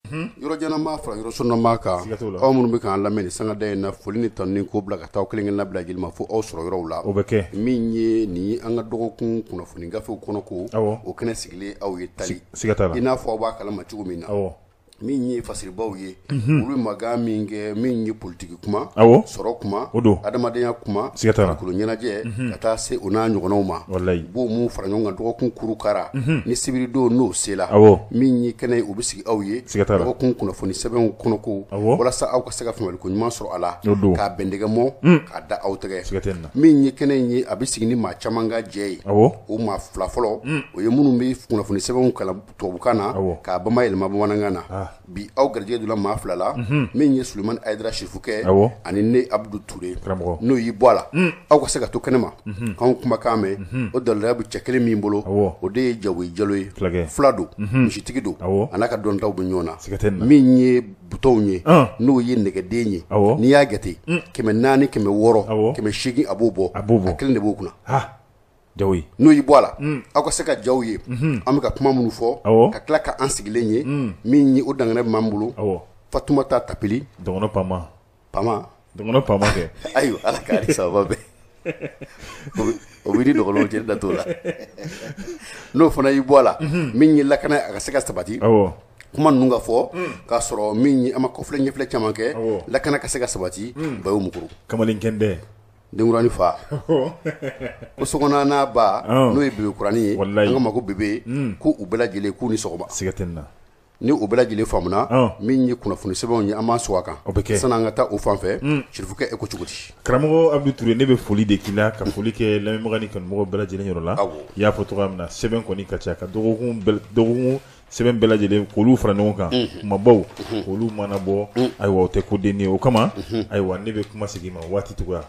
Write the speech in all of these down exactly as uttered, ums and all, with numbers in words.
yɔrɔ jɛnama fara yɔrɔ sɔnnama kan aw minnu bɛ k'an lamɛn nin sangada in na foli ni tɔni ko bila ka taa kelen kelen labila jeli ma fo aw sɔrɔ yɔrɔw la o bɛ kɛ min ye nin an ka dɔgɔkun kunnafoni gafew kɔnɔ ko o kɛnɛ sigilen aw ye tali i n'a fɔ aw b'a kalama cogo min na min ye fasiribaw ye olu magan min kɛ min ye politiki kuma sɔrɔ kuma adamadenya kuma farikolo ɲɛnajɛ ka taa se o n'a ɲɔgɔnnaw ma b'o mun fara ɲɔgɔn kan dɔgɔkun kurukara ni sibirido n'o sela min ye kɛnɛ u bɛ sigi aw ye dɔgɔkun kunnafoni sɛbɛnw kɔnɔ ko walasa aw ka se ka faamuyaliko ɲuman sɔrɔ a la k'a bɛndɛgɛmɔ k'a da aw tɛgɛ min ye kɛnɛ in ye a bɛ sigi ni maa caman ka jɛ ye o maa fila fɔlɔ o ye minnu bɛ kunnafoni sɛbɛnw kalan tubabukan na k'a bamayɛlɛma bamanankan na bi aw garijɛgɛ donna maa fila la min ye Sulemani Ayidara Sirifukɛ ani ne Abudu Ture n'o y'i bɔ a la aw ka se ka to kɛnɛ ma k'anw kumakan mɛn o daliluya bɛ cɛ kelen min bolo o de ye Jawoyi Jalo ye fila don misitigi don a n'a ka dɔntaw bɛ ɲɔgɔn na min ye butɔnw ye n'o ye nɛgɛden ye n'i y'a jate kɛmɛ naani kɛmɛ wɔɔrɔ kɛmɛ seegin a b'o bɔ a kelen de b'o kunna Jawoyi n'o y'i bɔ a la aw ka se ka jaw ye an bɛ ka kuma minnu fɔ ka tila ka an sigilen ye min ye o dangana bɛ m'an bolo Fatumata Tapeli dɔgɔnɔ Pama Pama dɔgɔnɔ Pama kɛ ayiwa ala ka ari sababa bɛɛ o bɛ di dɔgɔnɔw cɛ da t'o la n'o fana y'i bɔ a la min ye lakana a ka se ka sabati kuma ninnu ka fɔ k'a sɔrɔ min ye an ma kɔfilɛ ɲɛfilɛ caman kɛ lakana ka se ka sabati Bayo Mukuru Kamalenkɛndɛ denkurani fa ko sokɔnɔ n'a ba n'o ye bebe kurani ye an ka ma ko bebe ko u bɛɛ lajɛlen k'u ni sɔgɔma siga tɛ nin na ni u bɛɛ lajɛlen faamuna min ye kunnafoni sɛbɛnw ye an b'an sɔgɔ a kan o bɛ kɛ san'an ka taa o fan fɛ Sirifukɛ e ko cogo di karamɔgɔ Abudu Ture ne bɛ foli de k'i la ka foli kɛ lamɛnbaga ni kanubagaw bɛɛ lajɛlen yɔrɔ la i y'a fɔ cogoya min na sɛbɛn kɔni ka ca ka dɔgɔkun dɔgɔkun sɛbɛn bɛɛ lajɛlen k'olu fara ɲɔgɔn kan kumabaw k'olu mana bɔ ayiwa o tɛ ko den ye o kama ayiwa ne bɛ kuma segin ma waati cogoya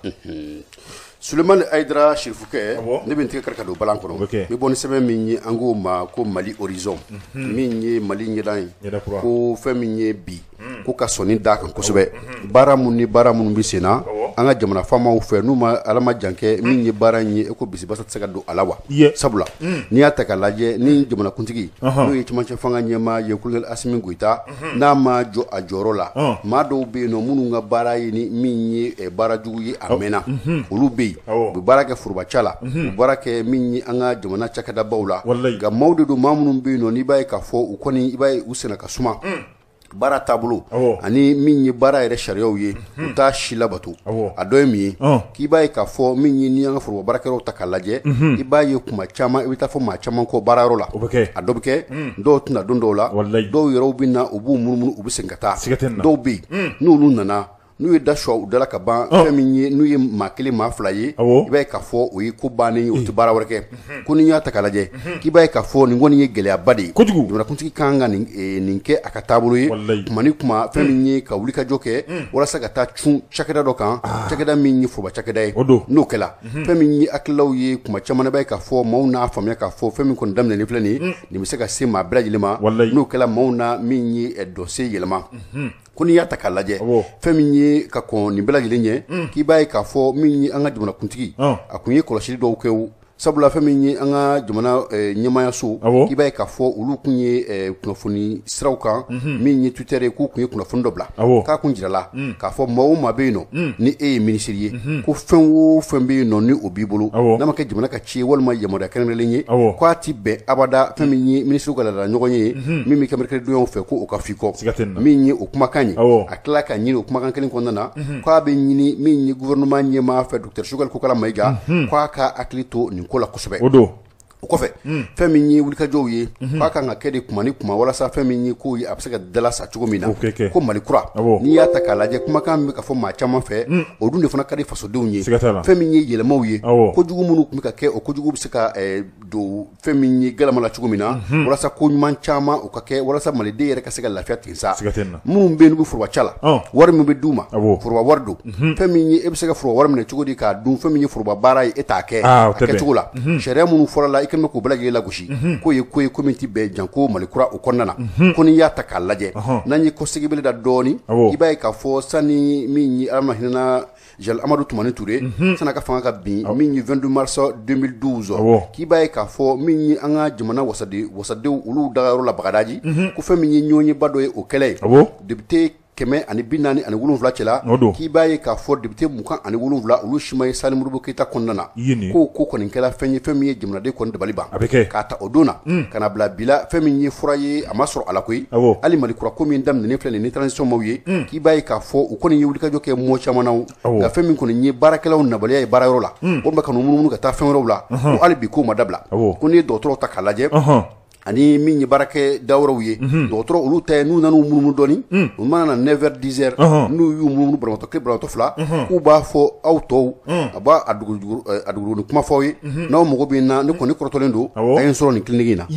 Sulemani Ayidara Sirifukɛ ne bɛ n tigɛ kari ka don balan kɔnɔ n bɛ bɔ ni sɛbɛn min ye an k'o ma ko Mali horizon min ye Mali ɲɛdan ye ko fɛn min ye bi ko ka sɔnni d'a kan kosɛbɛ baara minnu ni baara minnu bɛ sen na an ka jamana faamaw fɛ n'u ma ala ma jan kɛ min ye baara in ye e ko bisibasa tɛ se ka don a la wa sabula n'i y'a ta k'a lajɛ ni jamanakuntigi n'o ye cɛmancɛ fanga ɲɛmaa ye Kolonɛli Asimi Goyita n'a ma jɔ a jɔyɔrɔ la maa dɔw bɛ yen nɔ minnu ka baara ye ni min ye baara jugu ye a mɛnna olu bɛ yen u bɛ baara kɛ forobaca la u bɛ baara kɛ min ye an ka jamana cakɛdabaw la nka maaw de don maa minnu bɛ yen nɔ n'i b'a ye k'a fɔ u kɔni i b'a ye u sɛnɛ ka suma baara taabolo ani min ye baara yɛrɛ sariyaw ye u t'a si labato a dɔ ye min ye k'i b'a ye k'a fɔ min ye n'i y'an ka foroba baarakɛlaw ta k'a lajɛ i b'a ye kuma caman i bɛ taa fɔ maa caman kɔ baarayɔrɔ la a dɔ bɛ kɛ dɔw tɛna don dɔw la dɔw yɛrɛw bɛ na u b'u munumunu u bɛ segin ka taa dɔw bɛ yen n'olu nana n'u ye da suwa u dala ka ban fɛn min ye n'u ye maa kelen maa fila ye i b'a ye k'a fɔ o ye ko bannen ye o tɛ baara wɛrɛ kɛ ko n'i y'a ta k'a lajɛ k'i b'a ye k'a fɔ nin kɔni ye gɛlɛyaba de ye kojugu jamanakuntigi kan ka nin kɛ a ka taabolo ye tuma ni kuma fɛn min ye ka wulikajɔ kɛ walasa ka taa cun cakɛda dɔ kan cakɛda min ye foroba cakɛda ye n'o kɛla fɛn min ye hakililaw ye kuma caman i b'a ye k'a fɔ maaw n'a faamuya k'a fɔ fɛn min kɔni daminɛlen filɛ nin ye nin bɛ se ka se maa bɛɛ lajɛlen ma n'o kɛla maaw na min ye dɔse yɛlɛma ko n'i y'a ta k'a lajɛ fɛn min ye ka kɔn nin bɛɛ lajɛlen ɲɛ k'i b'a ye k'a fɔ min ye an ka jamanakuntigi a kun ye kɔlɔsili dɔw kɛ sabula fɛn min ye an ka jamana ɲɛmaayaso k'i b'a ye k'a fɔ olu kun ye kunnafoni siraw kan min ye Twitter ye k'u kun ye kunnafoni dɔ bila k'a kun jirala k'a fɔ maa o maa bɛ yen nɔ ni e ye minisiri ye ko fɛn o fɛn bɛ yen nɔ ni o b'i bolo n'a ma kɛ jamana ka ci ye walima yamaruya kɛrɛnkɛrɛnlen ye k'a ti bɛn abada fɛn min ye minisiriw ka laadala ɲɔgɔn ye min bɛ kɛ merikɛdonyaw fɛ ko o ka f'i kɔ min ye o kumakan ye a tila ka ɲini o kumakan kelen kɔnɔna na k'a bɛ ɲini min ye gouvernement ɲɛmaa fɛ Dr Sogɛli Kokala Mayiga k'a ka hakili to nin ko la kosɛbɛ o don o kɔfɛ fɛn min ye wulikajɔw ye k'a kan ka kɛ de kuma ni kuma walasa fɛn min ye k'o ye a bɛ se ka dala sa cogo min na ko Mali kura n'i y'a ta k'a lajɛ kumakan bɛ ka fɔ maa caman fɛ o dun de fana ka di fasodenw ye fɛn min ye yɛlɛmaw ye kojugu minnu tun bɛ ka kɛ o kojugu bɛ se ka don fɛn min ye galama la cogo min na walasa ko ɲuman caman o ka kɛ walasa maliden yɛrɛ ka se ka lafiya ten sa minnu bɛ yen n'u bɛ forobaca la wari min bɛ d'u ma foroba wari don fɛn min ye e bɛ se ka foroba wari minɛ cogo di k'a dun fɛn min ye foroba baara ye e t'a kɛ a kɛcogo la sariya minnu fɔra la kɛmɛ ko bala la gosi ko ye ko ye komiti bɛɛ janko malikura o kɔnɔna ko ni y'a ta k'a lajɛ n'an ye kɔsegibele da dɔɔni i b'a ye k'a fɔ sani min ye Adama hinɛna Jal Amadou Toumani Touré sana ka fanga ka bin min ye vingt-deux mars deux mille douze k'i b'a ye k'a fɔ min ye an ka jamana wasade wasadenw olu dagayɔrɔ la Bagadaji ko fɛn min ye ɲɔɲɛba dɔ ye o kɛlɛ député kɛmɛ ani bi naani ani wolonwula cɛla k'i b'a ye k'a fɔ député mugan ani wolonwula olu si ma ye Sani Modibo Keyita kɔnɔna na ko ko kɔni kɛra fɛn ye fɛn min ye jamanaden kɔni dabali ban k'a ta o don na ka na bila bila fɛn min ye fura ye a ma sɔrɔ a la koyi hali Malikura ko min daminɛnen filɛ nin ni transition maw ye k'i b'a ye k'a fɔ u kɔni ye wulikajɔ kɛ mɔgɔ caman na nka fɛn min kɔni ye baarakɛlaw nabaliya ye baarayɔrɔ la o bɛ ka n'u munumunu ka taa fɛn wɛrɛw la ko hali bi k'o ma dabila ko n'i ye dɔgɔtɔrɔw ta k'a lajɛ ani min ye baarakɛ dawɔrɔw ye dɔgɔtɔrɔ olu ta ye n'u nan'u munumunu dɔɔni u mana na neuf heures dix heures n'u y'u munumunu banabaatɔ kelen banabaatɔ fila k'u b'a fɔ aw tɔw a b'a a dugujuguni kuma fɔ aw ye n'aw mago bɛ n na ne kɔni kɔrɔtɔlen don a ye n sɔrɔ nin clinique in na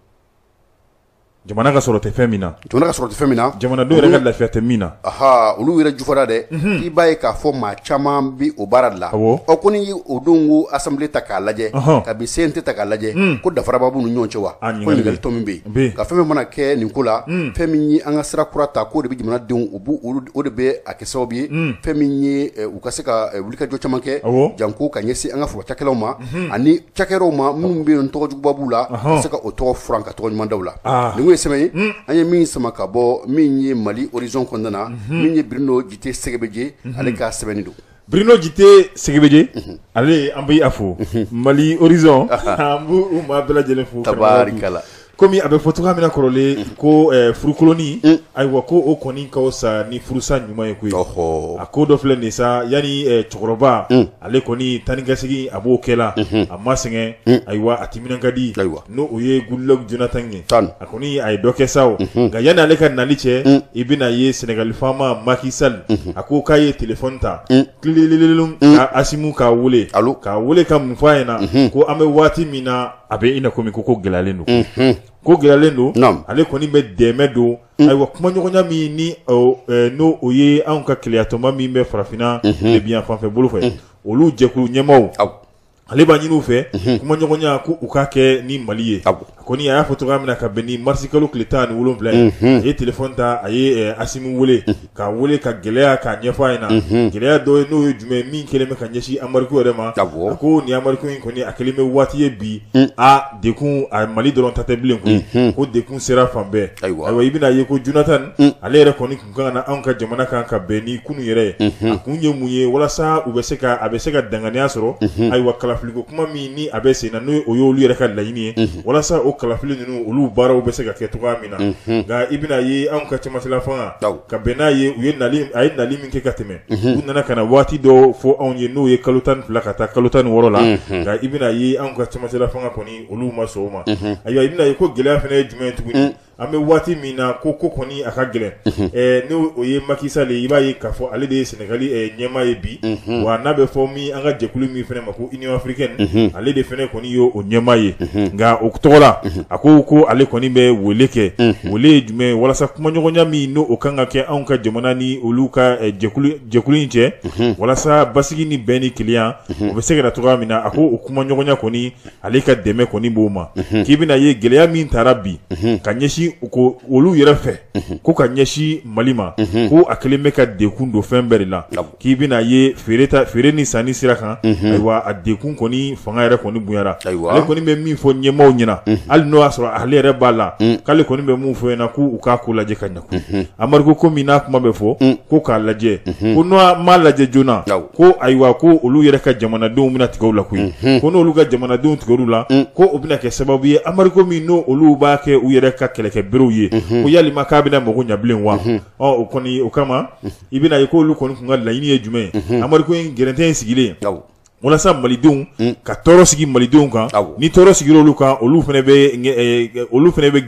jamana ka sɔrɔ tɛ fɛn min na jamana ka sɔrɔ tɛ fɛn min na jamanadenw yɛrɛ ka lafiya tɛ min na aha olu yɛrɛ jufara dɛ k'i b'a ye k'a fɔ maa caman bi o baara de la ɔ ko ni o don ko assemblée ta k'a lajɛ ka bi C N T ta k'a lajɛ ko dafara b'a b'u ni ɲɔgɔn cɛ wa ko ɲininkali tɔ min bɛ yen ka fɛn fɛn mana kɛ nin ko la fɛn min ye an ka sira kura ta k'o de bɛ jamanadenw o b'u o de bɛ a kɛ sababu ye fɛn min ye u ka se ka wulikajɔ caman kɛ janko ka ɲɛsin an ka foro cakɛlaw ma ani cakɛlaw ma minnu bɛ yen tɔgɔ juguba b'u la ka se ka o tɔgɔ furan ka tɔgɔ ɲuman da u la ye sɛbɛn ye an ye min sama ka bɔ min ye Mali horizon kɔnɔna na min ye Birino Jite Segebeje ale ka sɛbɛnni don Birino Jite Segebeje ale an bɛ a fo Mali horizon an b'u u maa bɛɛ lajɛlen fo tabarikala komi a bɛ fɔ cogoya min na kɔrɔlen ko furukoloni ayiwa ko o kɔni ka sa ni furusa ɲuman ye koyi a ko dɔ filɛ nin sa yanni cɛkɔrɔba ale kɔni tanikasegin a b'o kɛla a ma sɛgɛn ayiwa a timinan ka di n'o o ye Goodluck Jonathan ye a kɔni a ye dɔ kɛ sa o nka yanni ale ka nali cɛ i bɛna ye Senegal faama Macky Sall a ko k'a ye téléphone ta kilililililum ka Asimu k'a wele k'a wele ka mun f'a ɲɛna ko an bɛ waati min na a bɛ i na komi ko ko gɛlɛyalen don ko gɛlɛyalen don ale kɔni bɛ dɛmɛ don ayiwa kumaɲɔgɔnya min ni n'o o ye anw ka keleyatɔma min bɛ farafinna lebiyan fanfɛ bolo fɛ olu jɛkulu ɲɛmaaw ale b'a ɲini u fɛ kumaɲɔgɔnya ko u k'a kɛ ni Mali ye a kɔni a y'a fɔ cogoya min na ka bɛn ni marisi kalo tile tan ani wolonwula ye a ye téléphone ta a ye Asimu wele k'a wele ka gɛlɛya k'a ɲɛfɔ a ɲɛna gɛlɛya dɔ ye n'o ye jumɛn min kɛlen bɛ ka ɲɛsin Amérique yɛrɛ ma a ko nin Amérique in kɔni a kɛlen bɛ waati ye bi a dekun a Mali dɔrɔn ta tɛ bilen koyi ko dekun sera fan bɛɛ ayiwa i bɛna ye ko Jonathan ale yɛrɛ kɔni kun kan na anw ka jamana kan ka bɛn ni kunun yɛrɛ ye a kun ye mun ye walasa u bɛ se ka a bɛ se ka danganiya sɔrɔ ayiwa kalafiliko kuma min ni a bɛ sen na n'o o y'olu yɛrɛ ka laɲini ye walasa o kalafili ninnu olu baaraw bɛ se ka kɛ cogoya min na nka i bɛna ye anw ka cɛmancɛla fanga ka bɛn n'a ye u ye nali a ye nali min kɛ ka tɛmɛ u nana ka na waati dɔ fɔ anw ye n'o ye kalo tan ni fila ka taa kalo tan ni wɔɔrɔ la nka i bɛna ye anw ka cɛmancɛla fanga kɔni olu ma sɔn o ma ayiwa i bɛna ye ko gɛlɛya fana ye jumɛn ye tuguni an bɛ waati min na ko ko kɔni a ka gɛlɛn ɛɛ n'o o ye Macky Sall ye i b'a ye k'a fɔ ale de ye Senegali ɲɛmaa ye bi wa n'a bɛ fɔ min an ka jɛkulu min fana ma ko Union Africaine ale de fana kɔni ye o ɲɛmaa ye nka o tɔgɔ la a ko ko ale kɔni bɛ wele kɛ wele ye jumɛn walasa kumaɲɔgɔnya min n'o o kan ka kɛ anw ka jamana ni olu ka jɛkulu jɛkulu in cɛ walasa basigi ni bɛn ni keleya o bɛ se ka na cogoya min na a ko o kumaɲɔgɔnya kɔni ale ka dɛmɛ kɔni b'o ma k'i bɛna ye gɛlɛya min taara bi ka ɲɛsin ko olu yɛrɛ fɛ ko ka ɲɛsin Mali ma ko a kelen bɛ ka dekun don fɛn bɛɛ de la k'i bɛna ye feere ta feere ni sanni sira kan ayiwa a dekun kɔni fanga yɛrɛ kɔni bonyara ale kɔni bɛ min fɔ ɲɛmaaw ɲɛna hali n'o y'a sɔrɔ ale yɛrɛ b'a la k'ale kɔni bɛ mun fɔ ɲɛna ko u k'a ko lajɛ ka ɲɛ koyi Amérique ko min n'a kuma bɛ fɔ ko k'a lajɛ ko n'o m'a lajɛ joona ko ayiwa ko olu yɛrɛ ka jamanadenw bɛna tigɛ u la koyi ko n'olu ka jamanadenw tigɛ u la ko o bɛna kɛ sababu ye Amérique min n'o olu b'a kɛ u yɛrɛ ka kɛlɛkɛ berew ye ko yalima k'a bɛna mago ɲɛ bilen wa ɔ o kɔni o kama i bɛna ye ko olu kɔni kun ka laɲini ye jumɛn ye Amérique in gɛrɛntɛ in sigilen walasa malidenw ka tɔɔrɔ sigi malidenw kan ni tɔɔrɔ sigir'olu kan olu fana bɛ olu fana bɛ girin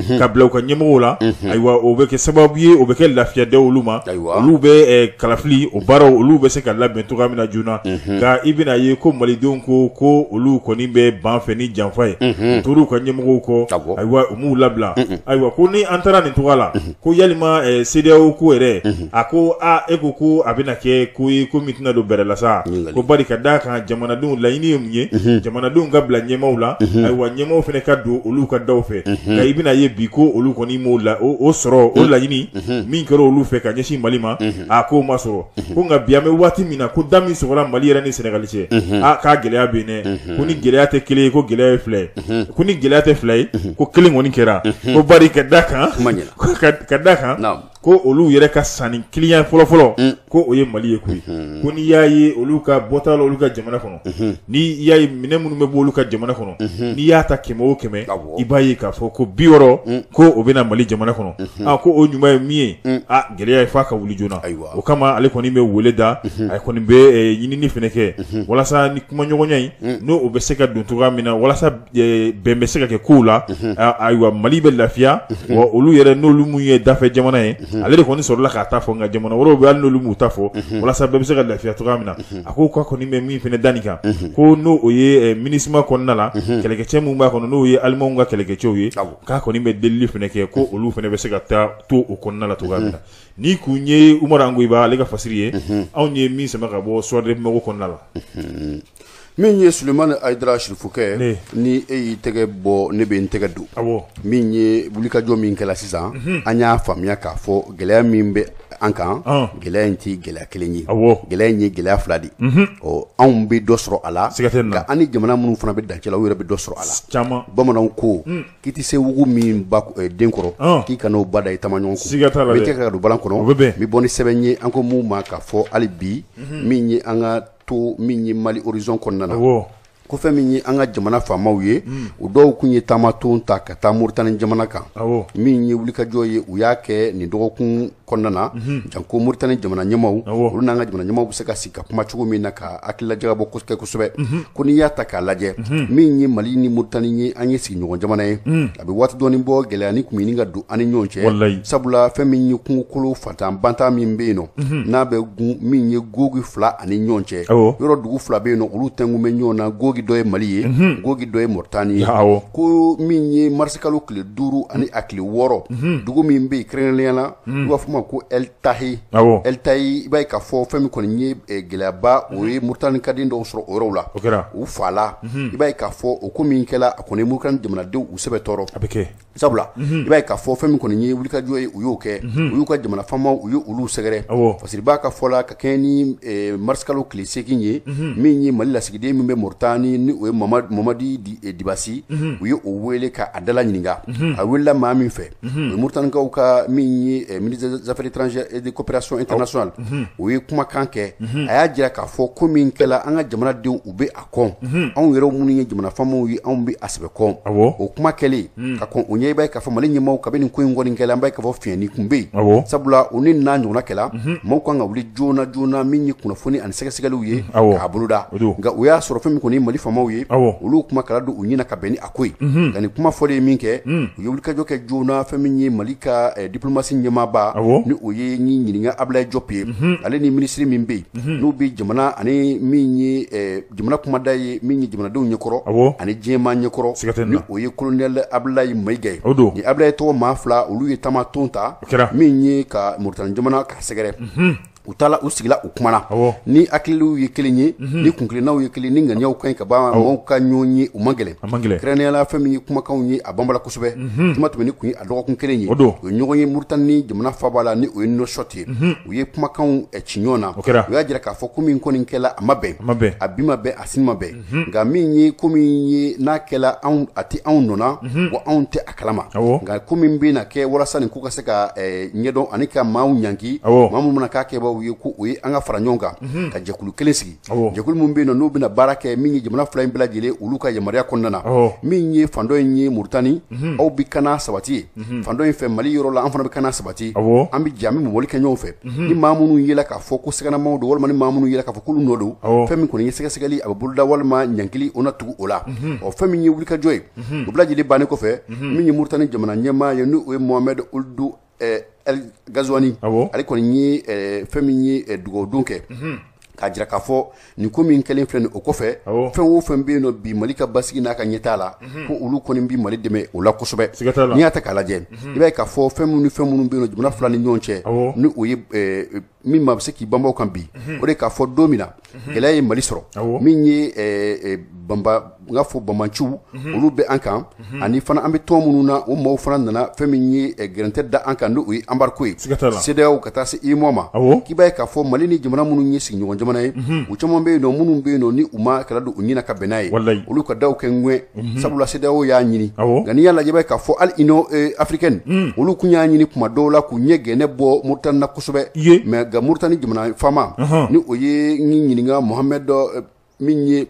ka bila u ka ɲɛmɔgɔw la ayiwa o bɛ kɛ sababu ye o bɛ kɛ lafiya da olu ma olu bɛ kalafili o baaraw olu bɛ se ka labɛn cogoya min na joona nka i bɛna ye ko malidenw ko ko olu kɔni bɛ ban fɛ ni janfa ye u tor'u ka ɲɛmɔgɔw kɔ ayiwa u m'u labila ayiwa ko ni an taara nin cogoya la ko yalima C D A O ko yɛrɛ a ko a e ko ko a bɛna kɛ ko ye ko min tɛna don bɛrɛ la sa ko bari ka d'a kan jamanadenw laɲini ye mun ye jamanadenw ka bila ɲɛmaw la ayiwa ɲɛmaw fana ka don olu ka daw fɛ nka i bɛna ye bi ko olu kɔni m'o la o sɔrɔ o laɲini min kɛra olu fɛ ka ɲɛsin Mali ma a ko ma sɔrɔ ko nka bi an bɛ waati min na ko da min sɔgɔla Mali yɛrɛ ni Senegal cɛ a k'a gɛlɛya bɛ yen dɛ ko ni gɛlɛya tɛ kelen ye ko gɛlɛya ye fila ye ko ni gɛlɛya tɛ fila ye ko kelen kɔni kɛra ko bari ka d'a kan ka d'a kan ko olu yɛrɛ ka sanni client fɔlɔ fɔlɔ ko o ye Mali ye koyi ko ni y'a ye olu ka bɔta la olu ka jamana kɔnɔ ni y'a ye minɛ minnu bɛ bɔ olu ka jamana kɔnɔ ni y'a ta kɛmɛ o kɛmɛ i b'a ye k'a fɔ ko bi wɔɔrɔ ko o bɛna Mali jamana kɔnɔ a ko o ɲuman ye min ye a gɛlɛya ye f'a ka wuli joona o kama ale kɔni bɛ wele da a kɔni bɛ ɲinini fɛnɛ kɛ walasa ni kumaɲɔgɔnya in n'o o bɛ se ka don cogoya min na walasa bɛn bɛ se ka kɛ kow la ayiwa Mali bɛ lafiya wa olu yɛrɛ n'olu mun ye dafɛ jamana ye ale de kɔni sɔrɔla k'a ta fɔ nka jamana wɛrɛw bɛ hali n'olu m'u ta fɔ walasa bɛɛ bɛ se ka lafiya cogoya min na a ko k'a kɔni bɛ min fɛnɛ da nin kan ko n'o o ye MINUSMA kɔnɔna la kɛlɛkɛcɛ mun b'a kɔnɔ n'o ye Alimanw ka kɛlɛkɛcɛw ye k'a kɔni bɛ delili fɛnɛ kɛ ko olu fɛnɛ bɛ se ka taa to o kɔnɔna la cogoya min na ni kun ye Umaru Angoyiba ale ka fasiri ye anw ye min sama ka bɔ Sowadere Bamako kɔnɔna la min ye Sulemani Ayidara Sirifukɛ ni e y'i tɛgɛ bɔ ne bɛ n tɛgɛ don min ye wulikajɔ min kɛla sisan an y'a faamuya k'a fɔ gɛlɛya min bɛ an kan gɛlɛya in tɛ gɛlɛya kelen ye gɛlɛya in ye gɛlɛya fila de ɔ anw bɛ dɔ sɔrɔ a la nka an ni jamana minnu fana bɛ dancɛ la u yɛrɛ bɛ dɔ sɔrɔ a la bamananw ko k'i tɛ se wugu min ba den kɔrɔ k'i kan'o ba da i tamaɲɔgɔn kun n bɛ tɛgɛ ka don balan kɔnɔ n bɛ bɔ ni sɛbɛn ye an ko mun ma k'a fɔ hali bi min ye an ka to min ye Mali horizon kɔnɔna na ko fɛn min ye an ka jamana faamaw ye u dɔw kun ye taama ton ta ka taa Moritani jamana kan min ye wulikajɔ ye u y'a kɛ nin dɔgɔkun kɔnɔna na janko Moritani jamana ɲɛmaw olu n'an ka jamana ɲɛmaw bɛ se ka sigi ka kuma cogo min na ka hakilila jagabɔ kosɛbɛ kosɛbɛ ko n'i y'a ta k'a lajɛ min ye Mali ni Moritani ye an ye sigiɲɔgɔn jamana ye a bɛ waati dɔɔni bɔ gɛlɛya ni kun ɲini ka don an ni ɲɔgɔn cɛ sabula fɛn min ye kungokolo fatan bantan min bɛ yen nɔ n'a bɛ gun min ye Gogi fila ani ɲɔgɔn cɛ yɔrɔ dugu fila bɛ yen nɔ olu tɛngun bɛ ɲɔgɔn na Gogi dɔ ye Mali ye Gogi dɔ ye Moritani ye ko min ye marsikalo tile duuru ani a tile wɔɔrɔ dugu min bɛ yen kɛrɛnkɛrɛnnenya la i b'a fɔ ma ko El Tahi El Tahi i b'a ye k'a fɔ fɛn min kɔni ye gɛlɛyaba o ye Moritani ka den dɔw sɔrɔ o yɔrɔw la u fa la i b'a ye k'a fɔ o ko min kɛla a kɔni ye Moritani jamanadenw u sɛbɛ tɔɔrɔ sabula i b'a ye k'a fɔ fɛn min kɔni ye wulikajɔ ye u y'o kɛ u y'u ka jamana faamaw u ye olu sɛgɛrɛ parce que i b'a ka fɔ la ka kɛ ni marsikalo tile seegin ye min ye Mali lasigiden min bɛ Moritani ni o ye Mamadi Dibasi u ye o wele ka a dala ɲininka a welela maa min fɛ o ye Moritanikaw ka min ye ministre des affaires étrangères et de coopération internationale o ye kumakan kɛ a y'a jira k'a fɔ ko min kɛla an ka jamanadenw u bɛ a kɔn anw yɛrɛ minnu ye jamana faamaw ye anw bɛ a sɛbɛ kɔn o kuma kɛlen ka kɔn o ɲɛ i b'a ye k'a fɔ Mali ɲɛmaaw kabini nin ko in kɔni kɛla an b'a ye k'a fɔ fiɲɛni kun bɛ yen sabula o ni n'a ɲɔgɔnna kɛla maaw kan ka wuli joona joona min ye kunnafoni ani sɛgɛsɛgɛliw ye k'a boloda nka o y'a sɔrɔ fɛn min kɔni ye Mali faamaw ye olu kuma kala don u ɲɛna ka bɛn ni a ko ye nka nin kuma fɔlen ye min kɛ u ye wulikajɔ kɛ joona fɛn min ye Mali ka diplomasi ɲɛmaaba ni o ye ɲi ɲininka Ablaye Diop ye ale ni minisiri min bɛ yen n'u bɛ jamana ani min ye jamana kumada ye min ye jamanadenw ɲɛkɔrɔ ani diɲɛmaa ɲɛkɔrɔ ni o ye colonel Ablaye Mayiga ye ni Ablaye tɔgɔ maa fila olu ye taama ton ta min ye ka Moritani jamana k'a sɛgɛrɛ u taala u sigila u kumana ni hakiliw ye kelen ye ni kunkilennaw ye kelen ni ŋaniyaw ka ɲi ka ban maaw ka ɲɔgɔn ye u man gɛlɛn kɛrɛnkɛrɛnnenya fɛn min ye kumakanw ye a banbala kosɛbɛ tuma tɛmɛni kun ye a dɔgɔkun kelen ye o ye ɲɔgɔn ye Moritani ni jamana faaba la ni o ye Nouakchott ye u ye kumakanw ci ɲɔgɔn na u y'a jira k'a fɔ ko min kɔni kɛla a ma bɛn a bi ma bɛn a sini ma bɛn nka min ye ko min ye n'a kɛla a tɛ anw nɔna wa anw tɛ a kalama nka ko min bɛ na kɛ walasa nin ko ka se ka ɲɛdɔn ani ka maaw ɲanki maa minnu mana k'a kɛ sababu ye ko o ye an ka fara ɲɔgɔn kan ka jɛkulu kelen sigi jɛkulu min bɛ yen nɔ n'u bɛna baara kɛ min ye jamana fila in bɛɛ lajɛlen olu ka yamaruya kɔnɔna na min ye fan dɔ in ye Mauritanie aw bɛ kana sabati ye fan dɔ in fɛ Mali yɔrɔ la an fana bɛ kana sabati an bɛ jɛ an bɛ mɔbɔli kɛ ɲɔgɔn fɛ ni maa minnu yela k'a fɔ ko sɛgɛnamaw don walima ni maa minnu yela k'a fɔ k'olu nɔ don fɛn min kɔni ye sɛgɛsɛgɛli a bɛ boloda walima ɲankili o na tugu o la ɔ fɛn min ye wulikajɔ ye o bɛɛ lajɛlen bannen kɔfɛ min ye Mauritanie jamana ɲɛmaa ye n'o ye Mohamed Ould El Ghazouani ale kɔni ye fɛn min ye dugawudon kɛ k'a jira k'a fɔ nin ko min kɛlen filɛ nin o kɔfɛ fɛn o fɛn bɛ yen nɔ bi Mali ka basigi n'a ka ɲɛtaa la ko olu kɔni bi Mali dɛmɛ o la kosɛbɛ n'i y'a ta k'a lajɛ i b'a ye k'a fɔ fɛn minnu ni fɛn minnu bɛ yen nɔ jamana fila ni ɲɔgɔn cɛ ni o ye min maa bɛ se k'i banbaw kan bi o de k'a fɔ don min na gɛlɛya ye Mali sɔrɔ min ye banba n ka fɔ banbanciw olu bɛ an kan ani fana an bɛ tɔn minnu na o maaw fana nana fɛn min ye gɛrɛntɛ da an kan n'o ye embargo ye C E D E A O ka taa se U E M O A ma k'i b'a ye k'a fɔ Mali ni jamana minnu ye sigiɲɔgɔn jamana ye u caman bɛ yen nɔ minnu bɛ yen nɔ ni u ma kɛra don u ɲina ka bɛn n'a ye olu ka daw kɛ ŋɛn sabula C E D E A O y'a ɲini nka n'i y'a lajɛ i b'a ye k'a fɔ hali Union africaine olu kun y'a ɲini kuma dɔw la k'u ɲɛ gɛnɛ bɔ Mauritanie na kosɛbɛ mais nka Mauritanie jamana faama ni o ye n ɲininka Mohamed min ye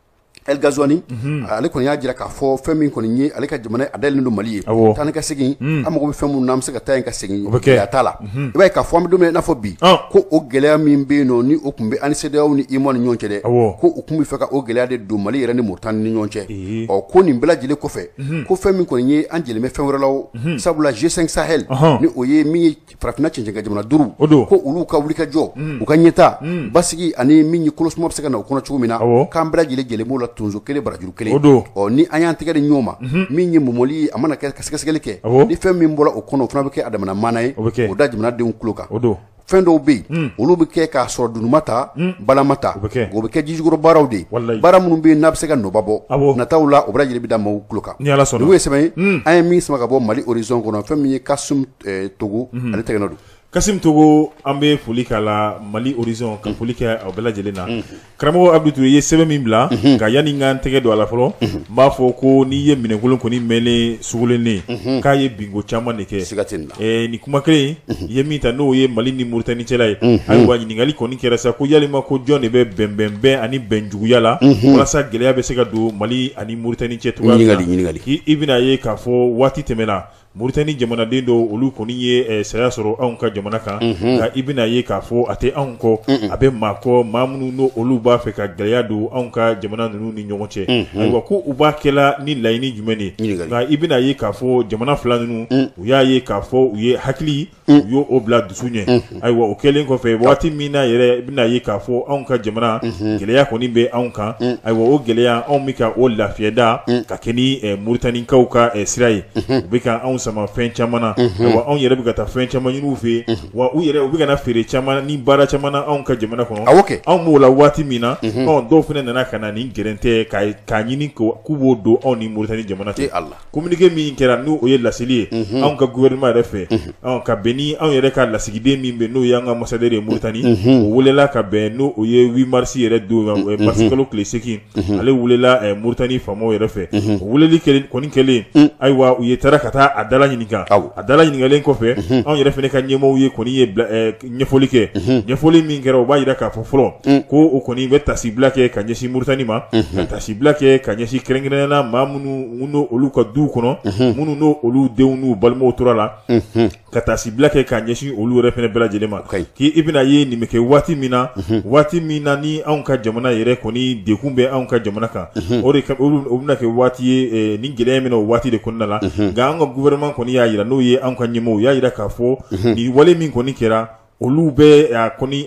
El Ghazouani ale kɔni y'a jira k'a fɔ fɛn min kɔni ye ale ka jamana a dayɛlɛlen don Mali ye taa ni ka segin an mago bɛ fɛn minnu na an bɛ se ka taa yen ka segin gɛlɛya t'a la i b'a ye k'a fɔ an bɛ don min na i n'a fɔ bi ko o gɛlɛya min bɛ yen nɔ ni o tun bɛ ani C E D E A O ni U E M O A ni ɲɔgɔn cɛ dɛ ko u tun bɛ fɛ ka o gɛlɛya de don Mali yɛrɛ ni Mauritanie ni ɲɔgɔn cɛ ɔ ko nin bɛɛ lajɛlen kɔfɛ ko fɛn min kɔni ye an jɛlen bɛ fɛn wɛrɛ la o sabula G cinq Sahel ni o ye min ye farafinna cɛncɛn ka jamana duuru ko olu ka wulikajɔ u ka ɲɛtaa basigi ani min ye kɔlɔsuma bɛ se ka na o kɔnɔ cogo min na k'an bɛɛ lajɛlen jɛlen b'o la tonso kelen barajuru kelen ɔ ni an y'an tɛgɛ di ɲɔgɔn ma min ye mɔmɔli ye a mana kɛ ka sɛgɛsɛgɛli kɛ ni fɛn min bɔra o kɔnɔ o fana bɛ kɛ adamana maana ye o da jamanadenw tulo kan fɛn dɔw bɛ yen olu bɛ kɛ k'a sɔrɔ dunuma ta balama ta o bɛ kɛ jijukɔrɔ baaraw de ye baara minnu bɛ yen n'a bɛ se ka nɔba bɔ nataw la o bɛɛ lajɛlen bɛ da maaw tulo kan n'u ye sɛbɛn ye an ye min sama ka bɔ Mali horizon kɔnɔ fɛn min ye Kasum Togo ale tɛgɛnɔ don Kasim Togo an bɛ foli k'a la Mali horizon ka foli kɛ aw bɛɛ lajɛlen na karamɔgɔ Abdou Touré ye sɛbɛn min bila ka yanni n ka n tɛgɛ don a la fɔlɔ n b'a fɔ ko n'i ye minɛnkolon kɔni mɛnlen sugulennen k'a ye bingo caman de kɛ nin kuma kelen i ye min ta n'o ye Mali ni Mauritanie cɛla ye ayiwa ɲininkali kɔni kɛra sa ko yalima ko jɔn de bɛ bɛnbɛnbɛn ani bɛnjuguya la walasa gɛlɛya bɛ se ka don Mali ani Mauritanie cɛ cogoya min na i bɛna ye k'a fɔ waati tɛmɛna Mauritanie jamanaden dɔw olu kɔni ye saya sɔrɔ anw ka jamana kan nka i bɛna ye k'a fɔ a tɛ anw kɔ a bɛ maa kɔ maa minnu n'o olu b'a fɛ ka gɛlɛya don anw ka jamana ninnu ni ɲɔgɔn cɛ ayiwa ko u b'a kɛla ni laɲini jumɛn de ye nka i bɛna ye k'a fɔ jamana fila ninnu u y'a ye k'a fɔ u ye hakili u y'o bila dusu ɲɛ ayiwa o kɛlen kɔfɛ waati min na yɛrɛ i bɛna ye k'a fɔ anw ka jamana gɛlɛya kɔni bɛ anw kan ayiwa o gɛlɛya anw bɛ ka o lafiyada ka kɛ ni Mauritaniekaw ka sira ye u bɛ ka anw sama fɛn caman na wa anw yɛrɛ bɛ ka taa fɛn caman ɲini u fɛ wa u yɛrɛ u bɛ ka na feere caman ni baara caman na anw ka jamana kɔnɔ anw b'o la waati min na ɔ dɔw fana nana ka na ni gɛrɛntɛ k'a ɲini k'u b'o don anw ni Mauritanie jamana cɛ communiqué min kɛra n'o o ye laseli ye anw ka gouvernement yɛrɛ fɛ ka bɛn ni anw yɛrɛ ka lasigiden min bɛ n'o y'an ka ambassadeur ye Mauritanie o welela ka bɛn n'o o ye huit mars yɛrɛ don mars kalo tile seegin ale welela Mauritanie faamaw yɛrɛ fɛ o weleli kɔni kɛlen ayiwa u ye taara ka taa a dala ɲininka a dala ɲininkalen kɔfɛ anw yɛrɛ fana ka ɲɛmɔgɔw ye kɔni ye ɲɛfɔli kɛ ɲɛfɔli min kɛra o b'a jira k'a fɔ fɔlɔ ko o kɔni bɛ tasibila kɛ ka ɲɛsin Mauritanie ma ka tasibila kɛ ka ɲɛsin kɛrɛnkɛrɛnnenya maa minnu n'o olu ka duw kɔnɔ minnu n'o olu denw n'u balimaw tora la ka tasibila kɛ ka ɲɛsin olu yɛrɛ fana bɛɛ lajɛlen ma k'i i bɛna ye nin bɛ kɛ waati min na waati min na ni anw ka jamana yɛrɛ kɔni dekun bɛ anw ka jamana kan o de o bɛna kɛ waati ye ni gɛlɛya min na o waati de kɔnɔna la nka an ka gouvernement kɔni y'a jira n'o ye anw ka ɲɛmɔgɔw y'a jira k'a fɔ nin wale min kɔni kɛra olu bɛ a kɔni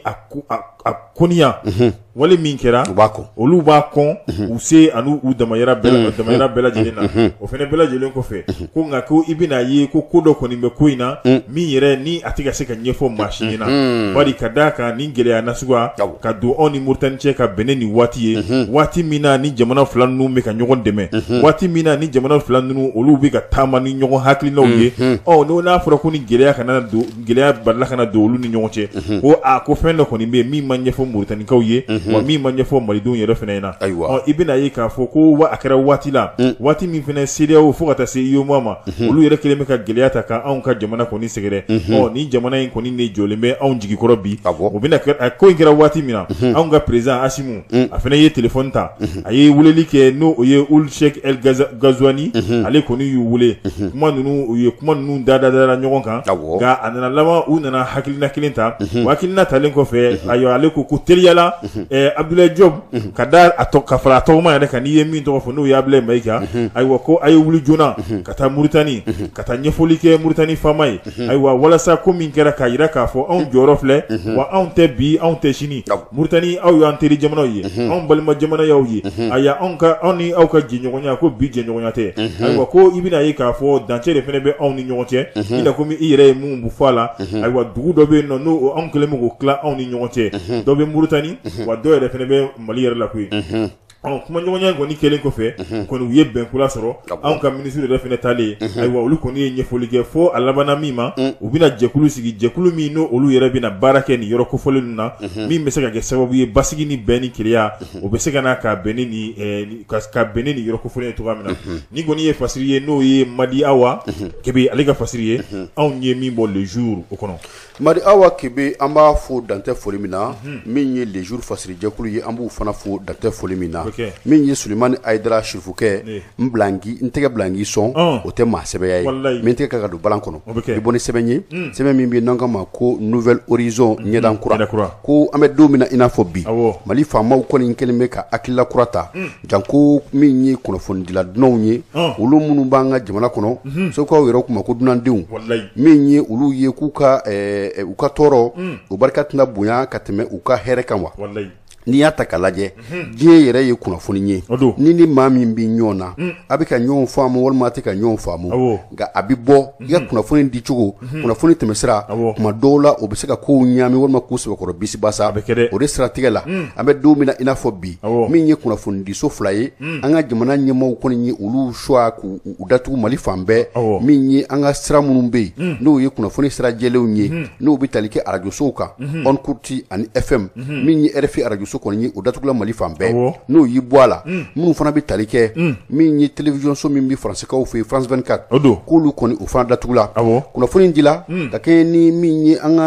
a kɔniya wale min kɛra olu b'a kɔn u se ani u damayira bɛɛ bɛɛ lajɛlen na o fana bɛɛ lajɛlen kɔfɛ ko nka ko i bɛna ye ko ko dɔ kɔni bɛ ko in na min yɛrɛ ni a tɛ ka se ka ɲɛfɔ maa si ɲɛna bari ka d'a kan ni gɛlɛya nasuguya ka don anw ni Mauritanie cɛ ka bɛn ni waati ye waati min na ni jamana fila ninnu bɛ ka ɲɔgɔn dɛmɛ waati min na ni jamana fila ninnu olu bɛ ka taama ni ɲɔgɔn hakilinaw ye ɔ n'o n'a fɔra ko ni gɛlɛya kana don gɛlɛya balila kana don olu ni ɲɔgɔn cɛ ko a ko fɛn dɔ kɔni bɛ yen min ma ma ɲɛfɔ Mauritanienkaw ye wa min ma ɲɛfɔ Malidenw yɛrɛ fɛnɛ ɲɛna ɔ i bɛna ye k'a fɔ ko wa a kɛra waati la waati min fɛnɛ C E D E A O fo ka taa se U E M O A ma olu yɛrɛ kelen bɛ ka gɛlɛya ta ka anw ka jamana kɔni sɛgɛrɛ ɔ ni jamana in kɔni ne jɔlen bɛ anw jigikɔrɔ bi o bɛna ko in kɛra waati min na anw ka président Asimu a fɛnɛ ye téléphone ta a ye weleli kɛ n'o o ye Ould Cheikh El Ghazouani ale kɔni y'u wele kuma ninnu u ye kuma ninnu da da da ɲɔgɔn kan nka a nana laban u nana hakilina kelen ta wa hakilina talen kɔfɛ ayiwa ale ko ko teliyala Abdoulaye Diop ka da a tɔ ka fara a tɔgɔma yɛrɛ kan n'i ye min tɔgɔ fɔ n'o ye Abdoulaye Mayiga ayiwa ko a ye wuli joona ka taa Mauritanie ka taa ɲɛfɔli kɛ Mauritanie faama ye ayiwa walasa ko min kɛra k'a jira k'a fɔ anw jɔyɔrɔ filɛ wa anw tɛ bi anw tɛ sini Mauritanie aw y'an teri jamanaw ye anw balima jamana y'aw ye aya anw ka anw ni aw ka jɛɲɔgɔnya ko bi jɛɲɔgɔnya tɛ ayiwa ko i bɛna ye k'a fɔ dancɛ de fɛnɛ bɛ anw ni ɲɔgɔn cɛ i na komi i yɛrɛ ye mun bu fɔ a la ayiwa dugu dɔ bɛ yen nɔ n'o anw kɛlen bɛ k'o tila anw ni ɲɔgɔn cɛ dɔ bɛ Mauritanie wa dɔ yɛrɛ fɛnɛ bɛ Mali yɛrɛ la koyi ɔ kuma ɲɔgɔnya kɔni kelen kɔfɛ kɔni u ye bɛnkura sɔrɔ anw ka ministre yɛrɛ fɛnɛ taalen ayiwa olu kɔni ye ɲɛfɔli kɛ fo a labanna min ma u bɛna jɛkulu sigi jɛkulu min n'o olu yɛrɛ bɛna baara kɛ nin yɔrɔ kofɔlen ninnu na min bɛ se ka kɛ sababu ye basigi ni bɛn ni keleya o bɛ se ka na ka bɛn ni ka bɛn ni yɔrɔ kofɔlen ye cogoya min na ni kɔni ye fasiri ye n'o ye Madi Awa Kebe ale ka fasiri ye anw ye min bɔ le jour o kɔnɔ Madi Awa Kebe an b'a fo dantɛ foli min na min ye le jour fasiri jɛkulu ye an b'u fana fo dantɛ foli min na min ye Sulemani Ayidara Chirifukɛ n bilangi n tɛgɛ bilangi sɔn o tɛ maa sɛbɛya ye min tɛgɛ ka ka don balan kɔnɔ i bɔ ni sɛbɛn ye sɛbɛn min bɛ n'an ka ma ko Nouvelle Horizon ɲɛdan kura ko an bɛ don min na i n'a fɔ bi Mali faamaw kɔni kelen bɛ ka hakilila kura ta janko min ye kunnafonidila dunanw ye olu minnu b'an ka jamana kɔnɔ sɛbɛkaw yɛrɛ kuma ko dunandenw min ye olu ye k'u ka u ka tɔɔrɔ u barika tɛna bonya ka tɛmɛ u ka hɛrɛ kan wa n'i y'a ta k'a lajɛ diɲɛ yɛrɛ ye kunnafoni ye ni ni maa min bɛ ɲɔgɔn na a bɛ ka ɲɔgɔn faamu walima a tɛ ka ɲɔgɔn faamu nka a bɛ bɔ i ka kunnafoni di cogo kunnafoni tɛmɛsira tuma dɔw la o bɛ se ka kow ɲaami walima k'u sɛbɛkɔrɔ bisibasa o de siratigɛ la an bɛ don min na i n'a fɔ bi min ye kunnafoni diso fila ye an ka jamana ɲɛmaaw kɔni ye olu choix k'u datugu Mali fan bɛɛ min ye an ka sira minnu bɛ yen n'o ye kunnafoni sira jɛlenw ye n'o bɛ tali kɛ arajosow kan on kurti ani F M min ye R F I arajoso kɔni ye o datugula Mali fan bɛɛ n'o y'i bɔ a la minnu fana bɛ tali kɛ min ye télévision so min bɛ Faransikaw fɛ France vingt-quatre k'olu kɔni o fana datugula kunnafoni dila ka kɛ ni min ye an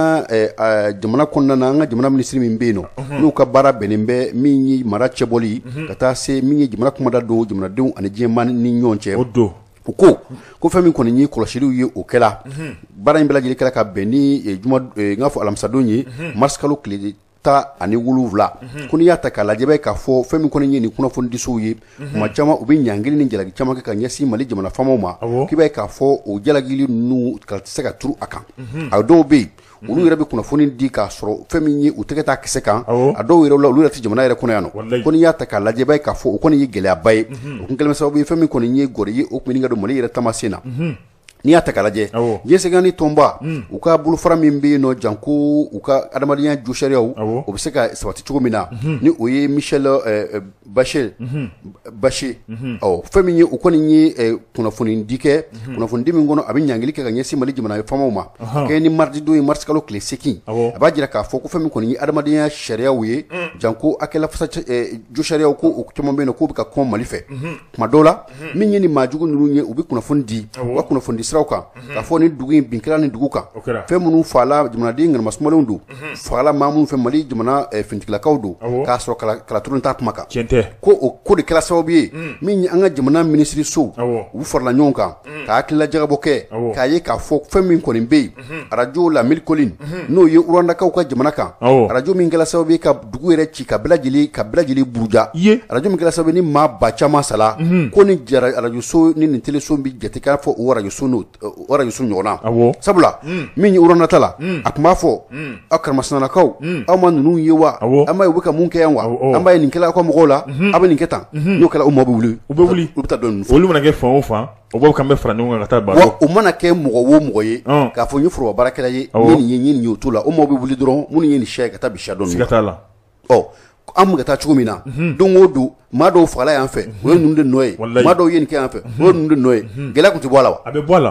ka jamana kɔnɔna na an ka jamana minisiri min bɛ yen nɔ n'u ka baara bɛnnen bɛ min ye mara cɛbɔli ka taa se min ye jamana kumada don jamanadenw ani diɲɛmaa ni ɲɔgɔn cɛ u ko ko fɛn min kɔni ye kɔlɔsiliw ye o kɛla baara in bɛɛ lajɛlen kɛla ka bɛn ni juma n k'a fɔ alamisadon ye mars kalo tile ta ani wolonwula ko n'i y'a ta k'a lajɛ k'a fɔ fɛn min kɔni ye nin kunnafoni disow ye tuma caman u bɛ ɲangili ni jalaki caman kɛ ka ɲɛsin Mali jamana faamaw ma k'i b'a ye k'a fɔ o jalakili ninnu ka tɛ se ka turu a kan a dɔw bɛ yen olu yɛrɛ bɛ kunnafoni di k'a sɔrɔ fɛn min ye u tɛgɛ taa kisɛ kan a dɔw yɛrɛ la olu yɛrɛ tɛ jamana yɛrɛ kɔnɔ yan nɔ ko n'i y'a ta k'a lajɛ b'a ye k'a fɔ o kɔni ye gɛlɛyaba ye o kun kɛlen sababu ye fɛn min kɔni ye gɔri ye o kun bɛ ka don Mali yɛrɛ taamasen na n'i y'a ta k'a lajɛ Diɲɛsɛgani tɔnba u ka bolofara min bɛ yen nɔ janko u ka adamadenya jo sariyaw o bɛ se ka sabati cogo min na ni o ye Michel Bachir Bachir ɔ fɛn min ye o kɔni ye kunnafoni di kɛ kunnafoni di min kɔnɔ a bɛ ɲangili kɛ ka ɲɛsin Mali jamana faamaw ma kɛ ni mardi don ye mars kalo tile seegin a b'a jira k'a fɔ ko fɛn min kɔni ye adamadenya sariyaw ye janko akɛla fasa jo sariyaw ko o caman bɛ yen nɔ k'o bɛ ka kɔn Mali fɛ tuma dɔw la min ye nin maajugu ninnu ye u bɛ kunnafoni di u ka kunnafoni di siraw kan k'a fɔ ni dugu in bin kɛra nin dugu kan fɛn minnu fagala jamanaden ŋanamasumalen don fagala maa minnu fɛ Mali jamana finitigilakaw don k'a sɔrɔ kalaturun t'a kuma kan ko o ko de kɛra sababu ye min an ka jamana minisiri so u farala ɲɔgɔn kan ka hakilila jagabɔ kɛ k'a ye k'a fɔ fɛn min kɔni bɛ yen arajo la Mille Collines n'o ye Urandakaw ka jamana kan arajo min kɛra sababu ye ka dugu yɛrɛ ci ka bɛɛ lajɛlen ka bɛɛ lajɛlen buruja arajo min kɛra sababu ye ni maa ba caman sala ko ni arajo so ni nin teleso bɛ jate k'a fɔ o arajo so n'o o arajo so ɲɔgɔnna sabula min ye Urandata la a tun b'a fɔ aw karimasinalakaw aw ma ninnu ye wa an b'a ye u bɛ ka mun kɛ yan wa an b'a ye nin kɛla aw ka mɔgɔw la aw bɛ nin kɛ tan n'o kɛla o mɔgɔ bɛ wuli u bɛ wuli u bɛ taa dɔɔnin fɔ olu mana kɛ fan o fan o b'aw kan bɛ fara ɲɔgɔn kan ka taa baro wa o mana kɛ mɔgɔ o mɔgɔ ye k'a fɔ n ye foroba baarakɛla ye n ye nin ye n ye nin ye o t'o la o mɔgɔ bɛ wuli dɔrɔn minnu ye nin siya ye ka taa bi siya dɔɔnin siga t'a la ɔ an bɛ ka taa cogo min na don o don maa dɔw fagala yan fɛ o ye ninnu de nɔ ye maa dɔw ye nin kɛ yan fɛ o ye ninnu de nɔ ye gɛlɛya tun tɛ bɔ a la wa a bɛ bɔ a la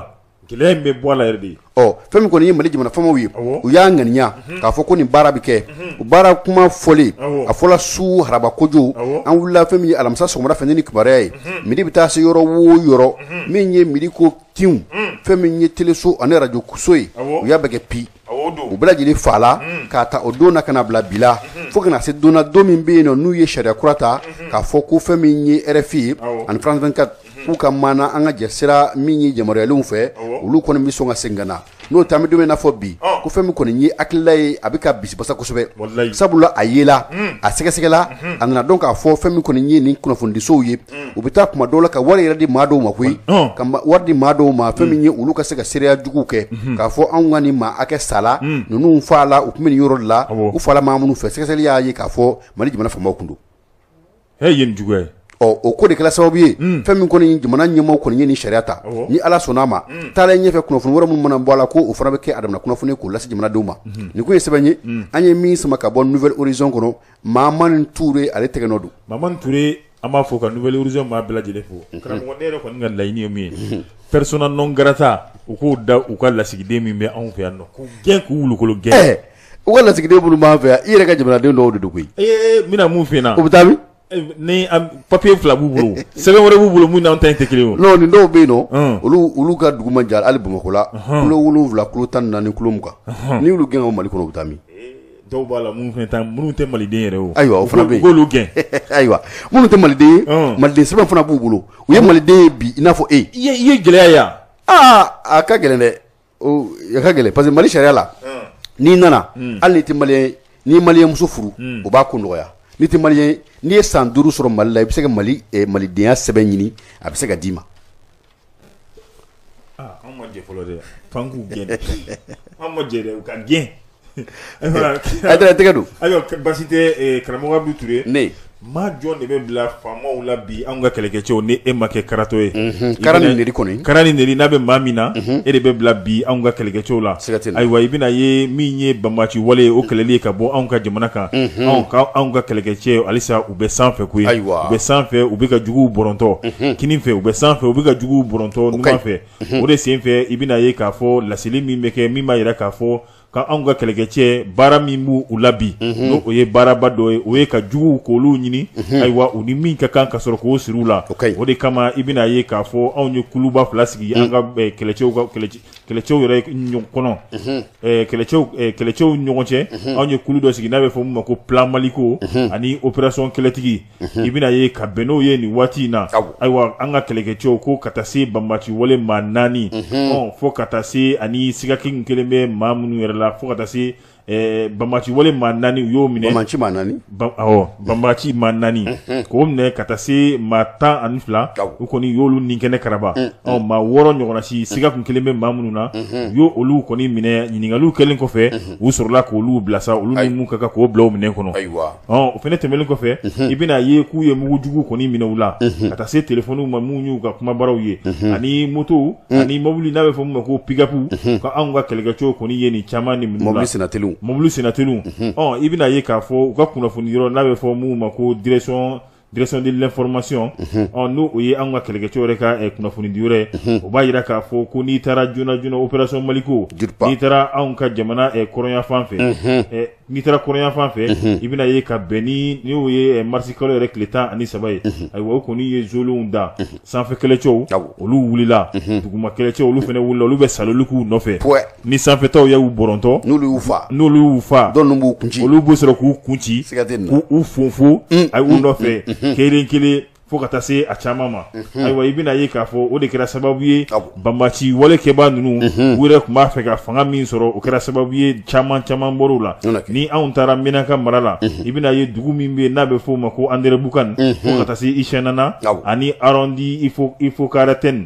gɛlɛya in bɛ bɔ a la yɛrɛ de. ɔ fɛn min kɔni ye Mali jamana faamaw ye u y'a ŋaniya k'a fɔ ko nin baara bɛ kɛ o baara kuma fɔlen a fɔla su haraba kojo an wulila fɛn min ye alamisa sɔgɔmada fɛ ni kibaruya ye midi bɛ taa se yɔrɔ wo yɔrɔ min ye midi ko tinw fɛn min ye teleso ani radio so ye u y'a bɛɛ kɛ pi u bɛɛ lajɛlen fala k'a ta o don na ka na bila bi la fo kana se donna don min bɛ yen nɔ n'u ye sariya kura ta k'a fɔ ko fɛn min ye R F I ye ani France vingt-quatre k'u ka maana an ka jɛsira min ye yamaruyalen fɛ olu kɔni bɛ sɔn ka segin ka na n'o tɛ an bɛ don min na fɔ bi ko fɛn min kɔni ye hakilila ye a bɛ ka bisibasa kosɛbɛ sabula a yela a sɛgɛsɛgɛla a nana dɔn k'a fɔ fɛn min kɔni ye nin kunnafonidisow ye u bɛ taa kuma dɔw la ka wari yɛrɛ di maa dɔw ma koyi ka wari di maa dɔw ma fɛn min ye olu ka se ka seereya juguw kɛ k'a fɔ anw ka nin maa hakɛ sala ninnu fa la u tun bɛ nin yɔrɔ de la u fala maa minnu fɛ sɛgɛsɛgɛli y'a ye k'a fɔ Mali jamana faamaw kun don. He ye nin juguya ye. ɔ o ko de kɛla sababu ye fɛn min kɔni jamana ɲɛmaaw kɔni ye nin sariya ta ni Ala sɔnn'a ma taalen ɲɛfɛ kunnafoni wɛrɛ minnu mana bɔ a la ko o fana bɛ kɛ adamana kunnafoni k'o lase jamanadenw ma nin kun ye sɛbɛn ye an ye min sama ka bɔ Nouvelle Horizon kɔnɔ Mamani Ture ale tɛgɛ nɔ don. Mamani Ture an b'a fɔ ka Nouvelle Horizon maa bɛɛ lajɛlen fo karamɔgɔ ne yɛrɛ kɔni ka laɲini ye min ye persona non grata u k'o da u ka lasigiden min bɛ anw fɛ yan nɔ k'u gɛn k'u wulukolo gɛn. u ka lasigiden minnu b'an fɛ yan i yɛrɛ ka jamanaden dɔw de don koyi. ee n bɛna mun f'i ɲɛna. o bɛ taa min. ni papier fila b'u bolo sɛbɛn wɛrɛ b'u bolo mun n'anw ta in tɛ kelen o. non nin dɔw bɛ yen nɔ olu olu ka dugu ma jan hali Bamakɔ la kulo wolonwula kulo tan ni naani kulo mugan n'i y'olu gɛn ka bɔ Mali kɔnɔ u bɛ taa min. dɔw b'a la minnu fana ta minnu tɛ maliden yɛrɛ o. ayiwa o fana bɛ yen u k'olu gɛn. ayiwa minnu tɛ maliden ye maliden sɛbɛn fana b'u bolo u ye maliden ye bi i n'a fɔ e. i ye i ye gɛlɛya ye yan. aa a ka gɛlɛn dɛ o a ka gɛlɛn parce que Mali sariya la n'i nana hali n'i tɛ maliyɛn n'i ye maliyɛn muso furu o b'a ko nɔgɔya n'i tɛ maliyɛn n'i ye san duuru sɔrɔ Mali la i bɛ se ka Mali malidenya sɛbɛn ɲini a bɛ se ka d'i ma. aa anw ma jɛ fɔlɔ dɛ f'an k'u gɛn anw ma jɛ dɛ u ka gɛn. ayiwa tɛgɛ don. ayiwa basi tɛ karamɔgɔ Abdou Ture. ne maa jɔn de bɛ bila faamaw la bi anw ka kɛlɛkɛcɛw ni e ma kɛ karatɔ ye. kara ni neri kɔni. kara ni neri n'a bɛ maa min na e de bɛ bila bi anw ka kɛlɛkɛcɛw la. ayiwa i bɛna ye min ye banbaci wale ye o kɛlɛli ye ka bɔ anw ka jamana kan anw ka anw ka kɛlɛkɛcɛ halisa u bɛ sanfɛ koyi u bɛ sanfɛ u bɛ ka juguw bɔrɔntɔ kini fɛ u bɛ sanfɛ u bɛ ka juguw bɔrɔntɔ numan fɛ o de sen fɛ i bɛna ye k'a fɔ laseli min bɛ kɛ min b'a yira k'a fɔ ka anw ka kɛlɛkɛcɛ baara min b'u u la bi n'o o ye baaraba dɔ ye o ye ka juguw k'olu ɲini ayiwa u ni min ka kan ka sɔrɔ k'o siri u la o de kama i bɛna ye k'a fɔ anw ye kuluba fila sigi an ka kɛlɛcɛw ka kɛlɛcɛw yɛrɛ kɔnɔ kɛlɛcɛw kɛlɛcɛw ɲɔgɔn cɛ anw ye kulu dɔ sigi n'a bɛ fɔ min ma ko plan Maliko ani opération kɛlɛtigi i bɛna ye ka bɛn n'o ye nin waati in na ayiwa an ka kɛlɛkɛcɛw ko ka taa se banbaci wale maa naani fo ka taa se ani sigakin kelen bɛ maa minnu yɛrɛ la fo ka taa se banbaci wale maa naani u y'o minɛ banbaci maa naani awɔ banbaci maa naani k'o minɛ ka taa se maa tan ani fila u kɔni y'olu ni kɛnɛ karaba ɔ maa wɔɔrɔ ɲɔgɔnna si siga kun kelen bɛ maa minnu na u y'o olu kɔni minɛ ɲininkaliw kɛlen kɔfɛ u sɔrɔla k'olu bila sa olu ni mun ka kan k'o bila o minɛn kɔnɔ ɔ o fɛnɛ tɛmɛnen kɔfɛ i bɛna ye k'u ye mugujugu kɔni minɛ u la ka taa se telefoniw ma mun y'u ka kumabaraw ye ani motow ani mobili n'a bɛ fɔ mun ma ko pick-up ka anw ka kɛlɛkɛcɛw kɔni ye nin caman ni minnu la mobili senateliw mobili senateliw ɔ i bɛna ye k'a fɔ u ka kunnafoni yɔrɔ n'a bɛ fɔ mun ma ko direction direction de l'information ɔ n'o o ye anw ka kɛlɛkɛcɛw yɛrɛ ka kunnafoni di yɔrɔ ye o b'a yira k'a fɔ ko n'i taara joona joona opération Maliko n'i taara anw ka jamana kɔrɔnya fan fɛ n'i taara kɔrɔnya fan fɛ i bɛna ye ka bɛn ni n'o ye marisi kalo yɛrɛ tile tan ani saba ye ayiwa o kɔni ye zolenw da sanfɛ kɛlɛcɛw olu wulila duguma kɛlɛcɛw olu fana wulila olu bɛ saloli k'u nɔfɛ ni sanfɛtaw y'u bɔrɔntɔ n'olu y'u fa n'olu y'u fa dɔw b'u kunci olu b'u sɔrɔ k'u kunci k'u fonfo a y'u nɔfɛ kelen kelen fo ka taa se a caman ma ayiwa i bɛna ye k'a fɔ o de kɛra sababu ye banbaci walekɛbaa ninnu u yɛrɛ tun b'a fɛ ka fanga min sɔrɔ o kɛra sababu ye caman caman bɔr'o la ni anw taara Menaka mara la i bɛna ye dugu min bɛ yen n'a bɛ fɔ o ma ko Andere Bukane fo ka taa se Ishianana ani Arondi Ifokaratɛni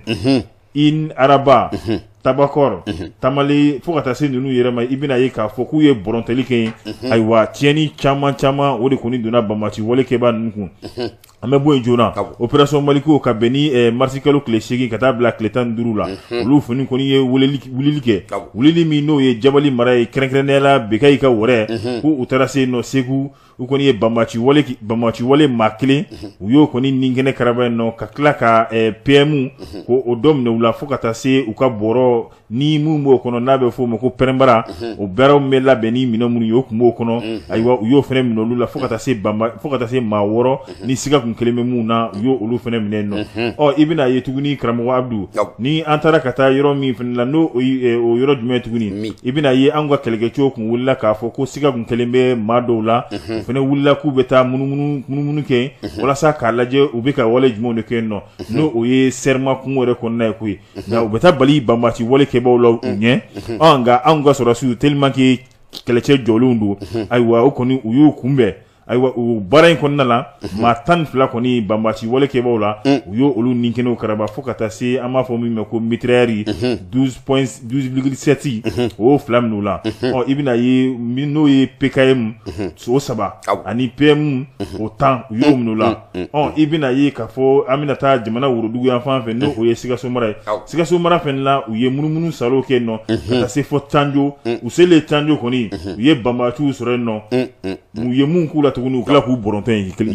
In Araba Tabakɔrɔ Tamale fo ka taa se ninnu yɛrɛ ma i bɛna ye k'a fɔ k'u ye bɔrɔntɛli kɛ yen ayiwa tiɲɛni caman caman o de kɔni donna banbaci walekɛbaa ninnu kun an bɛ bɔ yen joona opération Maliko ka bɛn ni marisi kalo tile seegin ka taa bila tile tan ni duuru la olu fini kɔni ye wulili kɛ wulili min n'o ye Jabali mara ye kɛrɛnkɛrɛnnenya la Bekayi ka wɛrɛ ko u taara se yen nɔ Segu u kɔni ye banbaci wale banbaci wale maa kelen u y'o kɔni ni kɛnɛ karaba yen nɔ ka tila ka P M ko o dɔ minɛ u la fo ka taa se u ka bɔrɔ fɔ ni mun b'o kɔnɔ n'a bɛ fɔ o ma ko pɛrɛnbara o bɛrɛw bɛ labɛn ni minɛn minnu ye o kun b'o kɔnɔ ayiwa u y'o fana minɛ olu la fo ka taa se banba fo ka taa se maa wɔɔrɔ ni siga kun kelen bɛ mun na u y'o olu fana minɛ nɔ ɔ i bɛna ye tuguni karamɔgɔ Abdu ni an taara ka taa yɔrɔ min fana la n'o o yɔrɔ jumɛn tuguni i bɛna ye an ka kɛlɛkɛcɛw kun wulila k'a fɔ ko siga kun kelen bɛ maa dɔw la o fana wulila k'u bɛ taa munumunu munumunu kɛ walasa k'a lajɛ u bɛ ka wale jumɛnw de kɛ nɔ n'o o ye serment kun yɛrɛ kɔnɔna ye koyi nka u bɛ taa bali banbati wale kɛbaaw la u ɲɛ ɔ nka anw ka sɔrɔsiw tellement que kɛlɛcɛ jɔlenw don ayiwa o kɔni u y'u kunbɛn ayiwa u baara in kɔnɔna la maa tan ni fila kɔni banbati wale kɛbaaw la u y'o olu ninkɛnɛw karaba fo ka taa se an b'a fɔ min ma ko mitrailleur douze virgule sept o y'o fila minɛ u la ɔ i bɛna ye n'o ye P K M o saba ani P M o tan u y'o minɛ u la ɔ i bɛna ye k'a fɔ an bɛna taa jamana worodugu yan fan fɛ n'o o ye Sikaso mara ye Sikaso mara fɛnɛ la u ye munumunu salo kɛ yen nɔ ka taa se fɔ Tanjo u selen Tanjo kɔni u ye banbatiw sɔrɔ yen nɔ u ye mun k'u la tuguni u tila k'u bɔrɔntɔ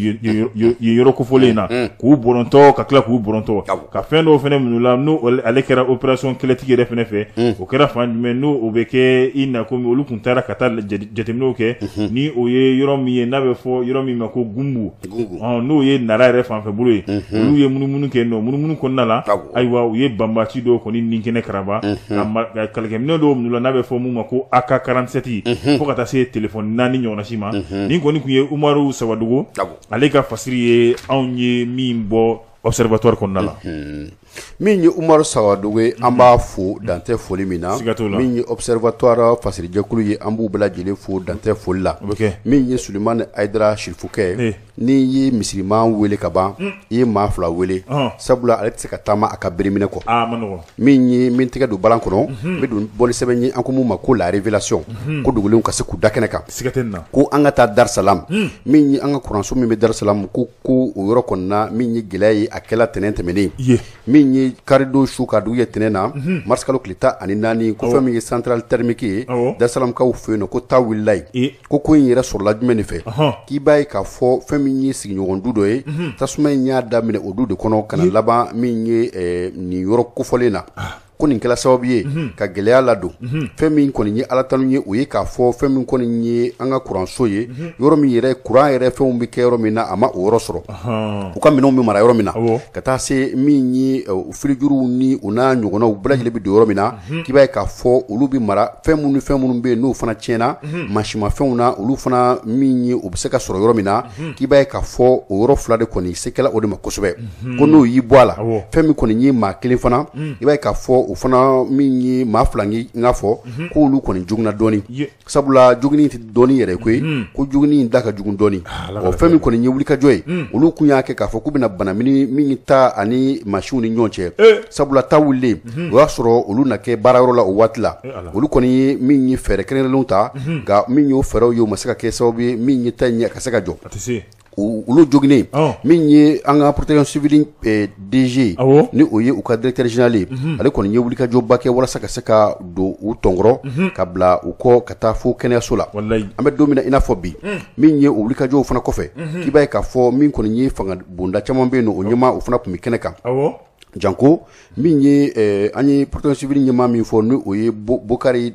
yen yɔrɔ kofɔlen na k'u bɔrɔntɔ ka tila k'u bɔrɔntɔ ka fɛn dɔw fɛnɛ minɛ la n'o ale kɛra opération kɛlɛtigi yɛrɛ fɛnɛ fɛ o kɛra fan jumɛn n'o o bɛ kɛ i na komi olu kun taara ka taa jateminɛw kɛ ni o ye yɔrɔ min ye n'a bɛ fɔ yɔrɔ min ma ko Gumbu n'o ye Nara yɛrɛ fanfɛ bolo ye olu ye munumunu kɛ nɔ munumunu kɔnɔna la ayiwa u ye banbati dɔw kɔni ninkɛnɛ karaba ka kɛlɛkɛminɛ dɔw minɛ la n'a bɛ fɔ mun ma ko A K quarante-sept fo ka taa se téléphone naani ɲɔgɔnna si ma ni kɔni kun ye Umaru Sawadogo ale ka fasiri ye anw ye min bɔ observatoire kɔnɔna la min ye Umaru Sawadogo an b'a fo dantɛ foli min na min ye observatoire fasirijɛkulu ye an b'u bɛɛ lajɛlen fo dantɛ foli la min ye Sulemani Ayidara Sirifukɛ n'i ye misiriman wele ka ban i ye maa fila wele sabula ale tɛ se ka taama a ka bereminɛ kɔ min ye min tɛgɛ don balan kɔnɔ n bɛ don bɔli sɛbɛn ye an ko mun ma ko la révélation ko dugulenw ka se k'u da kɛnɛ kan ko an ka taa Darusalam min ye an ka kuranso min bɛ Darusalam ko ko o yɔrɔ kɔnɔna min ye gɛlɛya ye a kɛla tɛnɛn tɛmɛnen min ye karido su ka dugu ye tɛnɛn na mars kalo tile tan ani naani ko fɛn min ye central thermique ye Darusalamkaw fɛ yen nɔ ko taa wulila yen ko ko in yɛrɛ sɔrɔla jumɛn de fɛ k'i b'a ye k'a fɔ fɛn min ye sigiɲɔgɔn du dɔ ye tasuma in y'a daminɛ o du de kɔnɔ ka na laban min ye nin yɔrɔ kofɔlen na ko nin kɛla sababu ye ka gɛlɛya ladon fɛn min kɔni ye ala tanu ye o ye k'a fɔ fɛn min kɔni ye an ka kuranso ye yɔrɔ min yɛrɛ kuran yɛrɛ fɛnw bɛ kɛ yɔrɔ min na a ma o yɔrɔ sɔrɔ u ka minɛnw bɛ mara yɔrɔ min na ka taa se min ye firijuruw ni u n'a ɲɔgɔnnaw bɛɛ lajɛlen bɛ don yɔrɔ min na k'i b'a ye k'a fɔ olu bɛ mara fɛn minnu ni fɛn minnu bɛ yen n'o fana tiɲɛna mansimafɛnw na olu fana min ye o bɛ se ka sɔrɔ yɔrɔ min na k'i b'a ye k'a fɔ o yɔrɔ fila de kɔni se kɛla o de ma kosɛbɛ ko n'o y'i bɔ a la fɛn min kɔni ye maa kelen fana i b'a ye k'a fɔ o fana min ye maa fila n ka fɔ k'olu kɔni jugunna dɔɔni sabula jugunni tɛ dɔɔni yɛrɛ koyi ko jugunni da ka jugun dɔɔni ɔ fɛn min kɔni ye wulikajɔ ye olu kun y'a kɛ k'a fɔ k'u bɛna bana min ta ani masiw ni ɲɔgɔn cɛ sabula ta wulilen o y'a sɔrɔ olu na kɛ baarayɔrɔ la o waati la olu kɔni ye min ye fɛɛrɛ kɛrɛnkɛrɛnlenw ta nka min y'o fɛɛrɛw ye o ma se ka kɛ sababu ye min ye ta ɲɛ ka se ka jɔ olu joginnen min ye an ka protection civile D G ni o ye u ka directeur général ye ale kɔni ye wulikajɔba kɛ walasa ka se ka don u tɔnkɔrɔ ka bila u kɔ ka taa fo kɛnɛyaso la an bɛ don min na i n'a fɔ bi min ye o wulikajɔw fana kɔfɛ k'i b'a ye k'a fɔ min kɔni ye fanga bonda caman bɛ yen nɔ o ɲɛmaa o fana tun bɛ kɛnɛ kan janko min ye an ye protection civile ɲɛmaa min fɔ ni o ye Bokari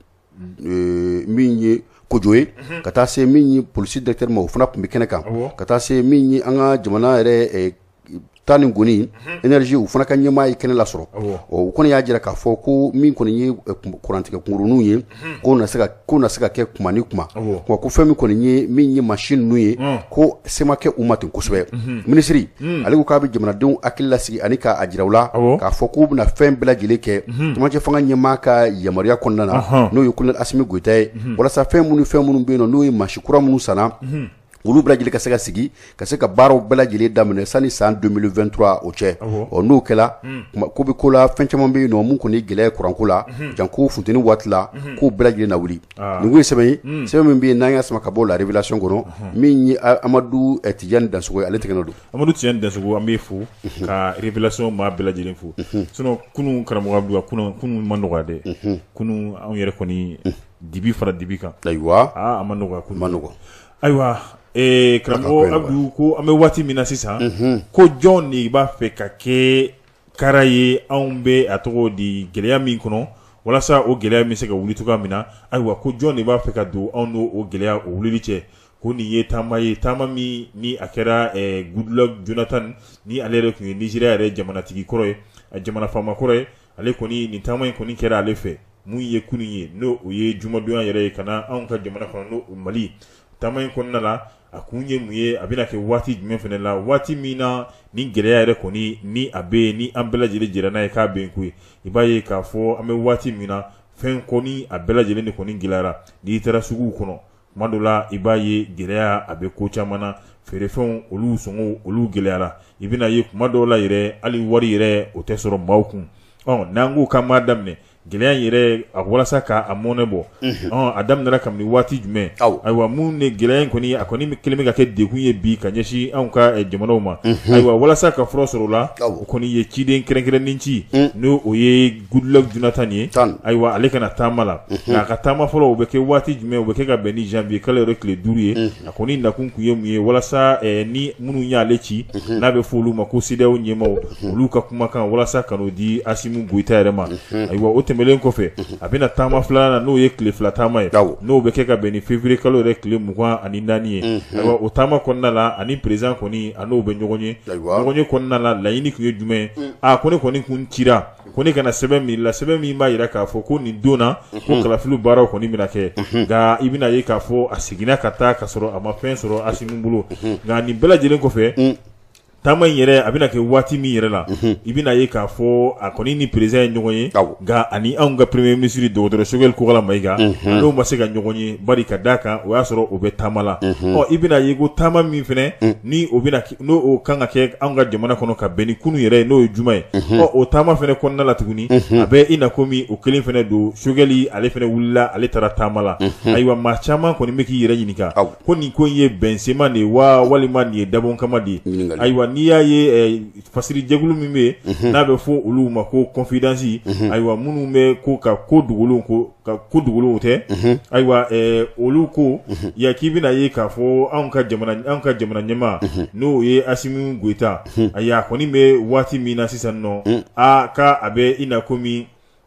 min ye Kojo ye ka taa se min ye polisi directeur ma o fana tun bɛ kɛnɛ kan ka taa se min ye an ka jamana yɛrɛ taa ni goni énergie u fana ka ɲɛmaa ye kɛnɛ lasɔrɔ o kɔni y'a jira k'a fɔ ko min kɔni ye kurantigɛ kunkuruninw ye ko na se ka ko na se ka kɛ kuma ni kuma ko fɛn min kɔni ye min ye machine ninnu ye ko se ma kɛ u ma ten kosɛbɛ minisiri ale ko k'a bɛ jamanadenw hakili lasigi ani k'a jira u la k'a fɔ k'u bɛna fɛn bɛɛ lajɛlen kɛ camancɛ fanga ɲɛmaa ka yamaruya kɔnɔna na n'o ye colonel Asimi Goyita ye walasa fɛn minnu fɛn minnu bɛ yen nɔ n'o ye masi kura minnu sanna olu bɛɛ lajɛlen ka se ka sigi ka se ka baaraw bɛɛ lajɛlen daminɛ sani san deux mille vingt-trois o cɛ ɔ n'o kɛla ko bɛ ko la fɛn caman bɛ yen nɔ mun kɔni ye gɛlɛya kuranko la janko funteni waati la k'o bɛɛ lajɛlen na wuli nin kun ye sɛbɛn ye sɛbɛn min bɛ yen n'an y'a sama ka bɔ la révélation kɔnɔ min ye Amadu Tijani Dansogo ye ale tɛgɛ nɔ don Amadu Tijani Dansogo an bɛ fo ka révélation maa bɛɛ lajɛlen fo sinon kunun karamɔgɔ Abdou kunun kunun ma nɔgɔya dɛ kunun anw yɛrɛ kɔni dibi fara dibi kan ayiwa aa a ma nɔgɔya kunun ma nɔgɔ ayiwa ee karamɔgɔ Abdou ko an bɛ waati min na sisan ko jɔn de b'a fɛ ka kɛ kara ye anw bɛ a tɔgɔ di gɛlɛya min kɔnɔ walasa o gɛlɛya min se ka wuli cogoya min na ayiwa ko jɔn de b'a fɛ ka don anw n'o o gɛlɛya o wulili cɛ ko nin ye taama ye taama min ni a kɛra Goodluck Jonathan ni ale yɛrɛ tun ye Nigeria yɛrɛ jamanatigi kɔrɔ ye a jamana faama kɔrɔ ye ale kɔni nin taama in kɔni kɛra ale fɛ mun ye kunun ye n'o o ye jumadonya yɛrɛ ye ka na anw ka jamana kɔnɔ n'o Mali taama in kɔnɔna la a kun ye mun ye a bɛna kɛ waati jumɛn fana la waati min na ni gɛlɛya yɛrɛ kɔni ni a bɛ yen ni an bɛɛ lajɛlen jɛra n'a ye k'a bɛ yen koyi i b'a ye k'a fɔ an bɛ waati min na fɛn kɔni a bɛɛ lajɛlen de kɔni gɛlɛyara n'i taara suguw kɔnɔ tuma dɔ la i b'a ye gɛlɛya a bɛ ko caman na feerefɛnw olu sɔngɔw olu gɛlɛyara i bɛna ye kuma dɔw la yɛrɛ hali wari yɛrɛ o tɛ sɔrɔ maaw kun ɔ n'an ko k'an b'a daminɛ gɛlɛya yɛrɛ a walasa k'a mɔnɛ bɔ ɔn a daminɛra kabini waati jumɛn ayiwa mun ne gɛlɛya in kɔni a kɔni kelen bɛ ka kɛ degun ye bi ka ɲɛsin anw ka jamanaw ma ayiwa walasa ka fura sɔrɔ o la o kɔni ye ciden kɛrɛnkɛrɛnnen ci n'o o ye Goodluck Jonathan ye ayiwa ale kana taama la nka a ka taama fɔlɔ o bɛ kɛ waati jumɛn o bɛ kɛ ka bɛn ni janvier kalo yɛrɛ tile duuru ye a kɔni nakun kun ye mun ye walasa ni minnu y'ale ci n'a bɛ fɔ olu ma ko C E D E A O ɲɛmaaw olu ka kumakan walasa ka n'o di Assimi Goïta yɛrɛ ma ayiwa o tɛmɛlen kɔfɛ a bɛna taama filanan n'o ye tile fila taama ye n'o bɛ kɛ ka bɛn ni février kalo yɛrɛ tile mugan ani naani ye ayiwa o taama kɔnɔna la ani président kɔni a n'o bɛ ɲɔgɔn ye ɲɔgɔn ye kɔnɔna la laɲini kun ye jumɛn ye a ko ne kɔni kun cira ko ne kana sɛbɛn min la sɛbɛn min b'a jira k'a fɔ ko nin don na ko kalafili baaraw kɔni bɛna kɛ nka i bɛna ye k'a fɔ a seginna ka taa ka sɔrɔ a ma fɛn sɔrɔ Assimi bolo nka nin bɛɛ lajɛlen kɔfɛ taama in yɛrɛ a bɛna kɛ waati min yɛrɛ la i bɛna ye k'a fɔ a kɔni ni président ye ɲɔgɔn ye nka ani anw ka premier ministre dɔgɔtɔrɔ Choguel Kogala Mayiga n'o ma se ka ɲɔgɔn ye bari ka d'a kan o y'a sɔrɔ o bɛ taama la ɔ i bɛna ye ko taama min fɛnɛ ni o bɛna n'o o kan ka kɛ anw ka jamana kɔnɔ ka bɛn ni kunun yɛrɛ ye n'o ye juma ye ɔ o taama fɛnɛ kɔnɔna la tuguni a bɛ i na komi o kelen fɛnɛ don Choguel ale fɛnɛ wulila ale taara taama la ayiwa maa caman kɔni bɛ k'i yɛrɛ ɲininka ko nin ko in ye bɛnseman de ye wa walima nin ye dabɔn kama de ye ayiwa n'i y'a ye fasiri jɛkulu min bɛ yen n'a bɛ fɔ olu ma ko confidence ayiwa minnu bɛ ko ka ko dogolenw ko ka ko dogolenw tɛ ayiwa olu ko ya k'i bɛna ye k'a fɔ anw ka jamana anw ka jamana ɲɛmaa n'o ye Assimi Goïta ayiwa a kɔni bɛ waati min na sisan nɔ a ka a bɛ i na komi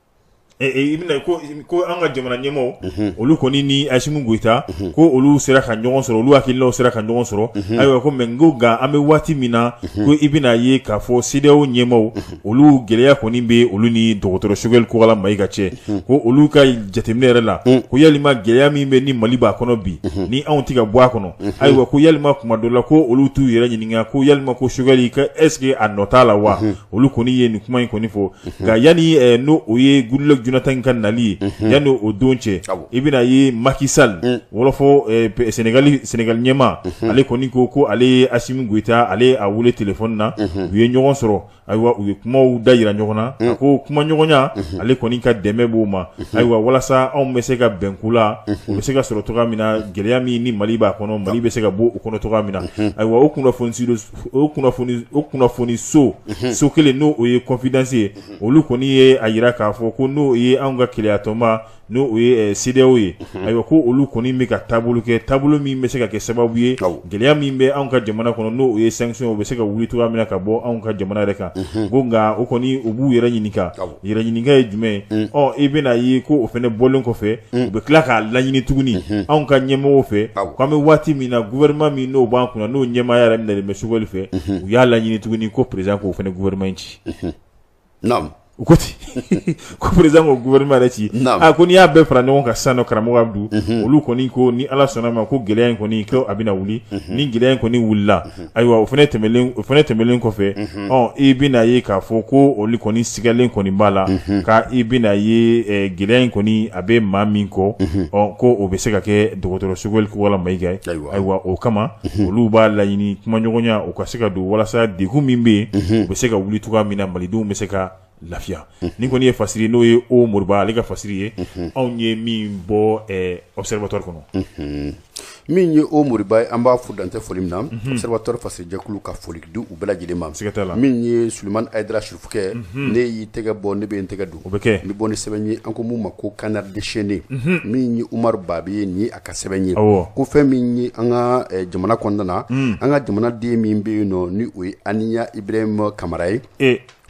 i bɛna ko ko an ka jamana ɲɛmaaw olu kɔni ni Assimi Goïta ko olu sera ka ɲɔgɔn sɔrɔ olu hakililaw sera ka ɲɔgɔn sɔrɔ ayiwa ko mɛ ngo nka an bɛ waati min na ko i bɛna ye k'a fɔ C E D E A O ɲɛmaaw olu gɛlɛya kɔni bɛ olu ni dɔgɔtɔrɔ Choguel Kogala Mayiga cɛ ko olu ka jateminɛ yɛrɛ la ko yalima gɛlɛya min bɛ ni Mali b'a kɔnɔ bi ni anw tɛ ka bɔ a kɔnɔ ayiwa ko yalima kuma dɔ la ko olu t'u yɛrɛ ɲininka ko yalima ko Choguel ka est ce que a nɔ t'a la wa olu kɔni ye nin kuma in kɔni fɔ nka yanni n'o o ye Goodluck Jonathan ka nali yanni o don cɛ i bɛna ye Macky Sall wɔlɔfɔ Sénégal Sénégal ɲɛmaa ale kɔni ko ko ale ye Assimi Goïta ale a wele téléphone na u ye ɲɔgɔn sɔrɔ ayiwa u ye kumaw da yira ɲɔgɔn na a ko kuma ɲɔgɔnya ale kɔni ka dɛmɛ b'o ma ayiwa walasa anw bɛ se ka bɛn ku la u bɛ se ka sɔrɔ cogoya min na gɛlɛya min ni Mali b'a kɔnɔ Mali bɛ se ka bɔ o kɔnɔ cogoya min na ayiwa o kunnafoni o kunnafoni o kunnafoni so so kelen n'o o ye confidence ye olu kɔni ye a yira k'a fɔ ko n'o ye anw ka keleyatɔma n'o o ye C E D E A O ye ayiwa ko olu kɔni bɛ ka taabolo kɛ taabolo min bɛ se ka kɛ sababu ye gɛlɛya min bɛ anw ka jamana kɔnɔ n'o o ye sanction o bɛ se ka wuli cogoya min na ka bɔ anw ka jamana yɛrɛ kan ko nka o kɔni u b'u yɛrɛ ɲininka yɛrɛ ɲininka ye jumɛn ye ɔ i bɛna ye ko o fɛnɛ bɔlen kɔfɛ u bɛ tila k'a laɲini tuguni anw ka ɲɛmɔgɔw fɛ k'an bɛ waati min na gouvernement min n'o b'an kunna n'o ɲɛmaaya yɛrɛ minɛlen bɛ Choguel fɛ u y'a laɲini tuguni ko président k'o fɛnɛ gouvernement in ci. Naam. U ko ten ko président ko gouvernement yɛrɛ ci a ko n'i y'a bɛɛ fara ɲɔgɔn kan sisan nɔ karamɔgɔ Abdu olu kɔni ko ni Ala sɔnna ma ko gɛlɛya in kɔni ko a bɛna wuli ni gɛlɛya in kɔni wulila ayiwa o fɛnɛ tɛmɛlen o fɛnɛ tɛmɛlen kɔfɛ ɔ i bɛna ye k'a fɔ ko olu kɔni sigalen kɔni b'a la ka i bɛna ye gɛlɛya in kɔni a bɛ maa min kɔ ɔ ko o bɛ se ka kɛ dɔgɔtɔrɔ Choguel Kogala Mayiga ye ayiwa o kama olu b'a laɲini kumaɲɔgɔnya o ka se ka don walasa degun min bɛ yen u bɛ se ka wuli cogoya min na malidenw bɛ se ka lafiya ni kɔni ye fasiri n'o ye o Moriba ale ka fasiri ye anw ye min bɔ observatoire kɔnɔ min ye o Moriba an b'a fo dantɛ foli min na observatoire fasiri jɛkulu ka foli di u bɛɛ lajɛlen ma min ye Sulemani Ayidara Chérifukɛ ne y'i tɛgɛ bɔ ne bɛ n tɛgɛ don o bɛ kɛ n bɛ bɔ ni sɛbɛn ye an ko mun ma ko Canard déchaîné min ye Umaru Babi ye nin ye a ka sɛbɛn ye ko fɛn min ye an ka jamana kɔnɔna na an ka jamana den min bɛ yen nɔ ni o ye Aniya Ibrahima Kamara ye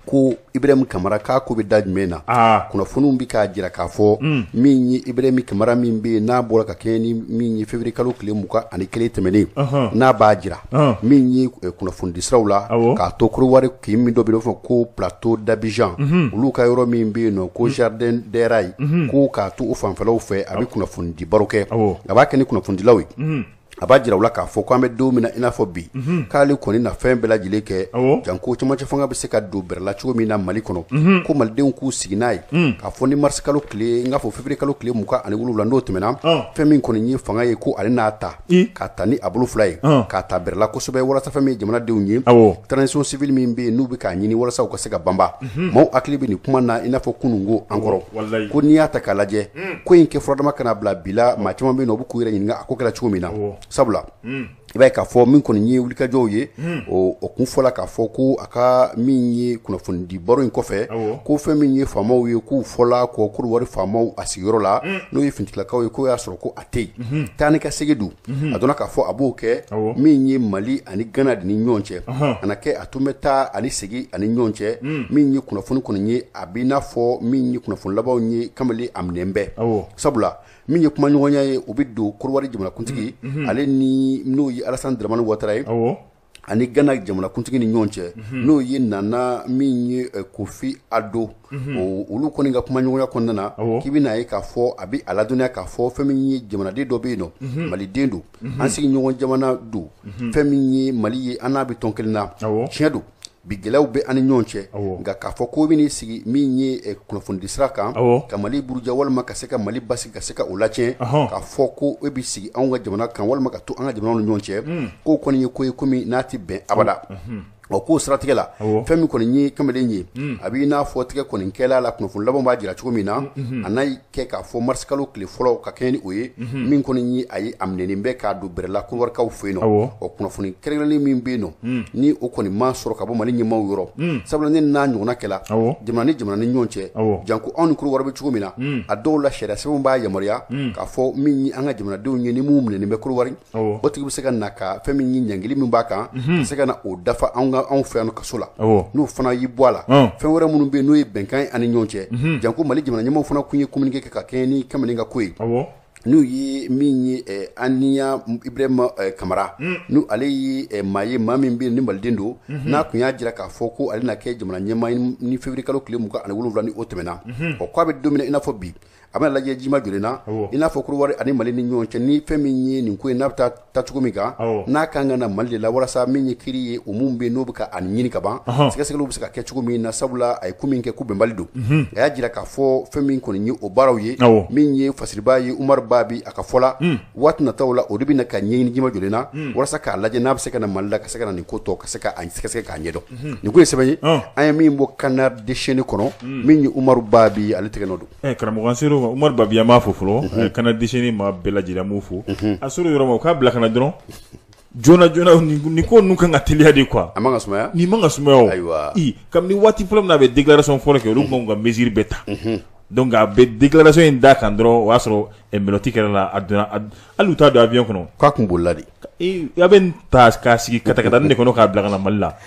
ko Ibrahim Kamara ka ko be dajmena ah kuna funu bi ka jira ka fo mm. min Ibrahim Kamara min be na bola ka keni min février kalo kile muka ani kele temeni uh -huh. na ba jira uh -huh. min eh, kuna fundi srawla Awo. ka to kuru wari ki min do be fo ko plateau d'Abidjan mm -hmm. ulu ka yoro min be no ko jardin des rails mm -hmm. ko ka to o fanfalo fe abi kuna fundi baroke aba keni kuna fundi lawi mm -hmm. aba jira wala ka fo ko ambe do mina ina fo bi mm -hmm. kale koni na fen bela jile ke janko chama cha fanga be se ka do berla chugo mina mali kono mm -hmm. ko malden ku siginai mm. ka fo ni mars kalo kle nga fo février kalo kle muka ani wulu lando temena oh. fen min koni ni fanga ye ko ali na ta I? ka tani abulu fulai oh. ka ta berla ko sobe wala sa fami jamana de unyi transition civile min be nu be ka nyini wala sa ko se ka bamba mm -hmm. mo akli be ni kuma na ina fo kunungo ankoro oh, ko ni ata kalaje mm. ko inke frodama kana bla bila ma chama be no bu ku ire nyinga akokela chugo mina oh. sabula mm. iba ka fo min ko ni wulika joye mm. o o kun fola ka fo ko aka min yi kuna fundi baro in kofe ko fe min yi famaw ye ku fola ko kur wari famaw asigiro la mm. no yi fintila ka ko ya soro ko ate mm -hmm. tani ka segedu mm -hmm. adona ka fo abuke min yi Mali ani Ghana ni nyonche uh -huh. anake atumeta ani segi ani nyonche mm. min yi kuna funi ko ni abina fo min yi kuna fun labaw ni kamali amnembe sabula min ye kuma ɲɔgɔnya ye o bɛ don Korowari jamana kuntigi mm -hmm. ale ni n'o ye Alassane Dramane Ouattara ye ani Ghana jamana kuntigi ni ɲɔgɔn cɛ mm -hmm. n'o ye Nana min ye uh, Kofi Addo mm -hmm. o olu kɔni ka kuma ɲɔgɔnya kɔnɔna na k'i bɛ na ye k'a fɔ a bɛ a ladɔnniya k'a fɔ fɛn min ye jamanaden dɔ bɛ yen nɔ mm -hmm. Maliden don mm -hmm. an sigi ɲɔgɔn jamana don mm -hmm. fɛn min ye Mali ye an n'a bɛ tɔn kelen na tiɲɛ don bi gɛlɛyaw bɛ ani ɲɔgɔn cɛ nka k'a fɔ ko bɛ sigi min ye eh, kunnafoni sira kan ka Mali buruja walima ka se ka Mali basigi ka se ka o lacɛn k'a fɔ ko e bɛ sigi anw ka jamana kan walima ka to an ka jamanaw ni ɲɔgɔn cɛ k'o kɔni ye ko ye komi n'a tɛ bɛn abada o ko siratigɛ la fɛn min kɔni ye kamalen ye a b'i n'a fɔ tigɛ kɔni kɛla la kunnafoni laban b'a jira cogo min na a n'a kɛ k'a fɔ mars kalo tile fɔlɔ ka kɛ ni o ye min kɔni ye a ye a minɛnen bɛ k'a don bɛrɛla Korowari fɛ yen nɔ o kunnafoni kɛrɛnkɛrɛnnen min bɛ yen nɔ ni o kɔni ma sɔrɔ ka bɔ Mali ɲɛmaaw yɔrɔ sabula ne n'a ɲɔgɔnna kɛla jamana ni jamana ni ɲɔgɔn cɛ janko anw ni Korowari bɛ cogo min na a dɔw la sariya sɛbɛnw b'a yamaruya k'a fɔ min ye an ka jamanadenw ye ni mun minɛnen bɛ Korowari o tigi bɛ se ka na ka fɛn min ye ɲangili min b'a kan ka se ka na o dafa anw ka anw fɛ yan kaso la n'o fana y'i bɔ a la fɛn wɛrɛ minnu bɛ yen n'o ye bɛnkan ani ɲɔgɔn cɛ janko Mali jamana ɲɛmaaw fana kun ye communiqué kɛ ka kɛɲɛ ni kamalen ka ko ye n'u ye min ye Aniya Ibrahima Kamara n'u ale ye maa ye maa min bɛ yen ni Maliden don n'a kun y'a jira k'a fɔ ko ale na kɛ jamana ɲɛmaa ni février kalo tile mugan ani wolonwula ni o tɛmɛna o k'a bɛ don min na i n'a fɔ bi a bɛna lajɛ jima jolenna i n'a fɔ Korowari ani Mali ni ɲɔgɔn cɛ ni fɛn min ye nin ko ye n'a bɛ taa tacogo min kan n'a kan ka na Mali de la walasa min ye kiiri ye o mun bɛ yen n'o bɛ ka a ɲini ka ban sɛgɛsɛgɛliw bɛ se ka kɛ cogo min na sabula a ye ko min kɛ ko bɛnbali don a y'a jira k'a fɔ fɛn min kɔni ye o baaraw ye min ye fasiriba ye Umaru Babi a ka fɔ la waati nataw la o de bɛ na ka ɲɛɲini jima jolenna walasa k'a lajɛ n'a bɛ se ka na Mali la ka se ka na nin ko tɔ ka se ka a sɛgɛsɛgɛ k'a ɲɛdɔn nin ko ye sɛbɛn ye an ye min bɔ Canard déchaîné kɔnɔ min ye Umaru Babi ale tɛgɛ nɔ don karamɔgɔ an ser'o ma Umaru Babi an b'a fɔ fɔlɔ Canard déchaîné maa bɛɛ lajɛlen m'o fo a ser'o yɔrɔ ma o k'a bila ka na dɔrɔn jona jona ni ko ninnu kan ka teliya de quoi a man ka sumaya ni man ka sumaya o ayiwa i kabini waati fɔlɔ min na a bɛ déclaration fɔlɔ kɛ olu tun ka mesure bɛɛ ta donc a bɛ déclaration in d'a kan dɔrɔn o y'a sɔrɔ mɛlɔti kɛra la a donna hali u t'a don avion kɔnɔ k'a kun bolila de a bɛ nin ta k'a sigi katakatani de kɔnɔ k'a bila ka na Mali la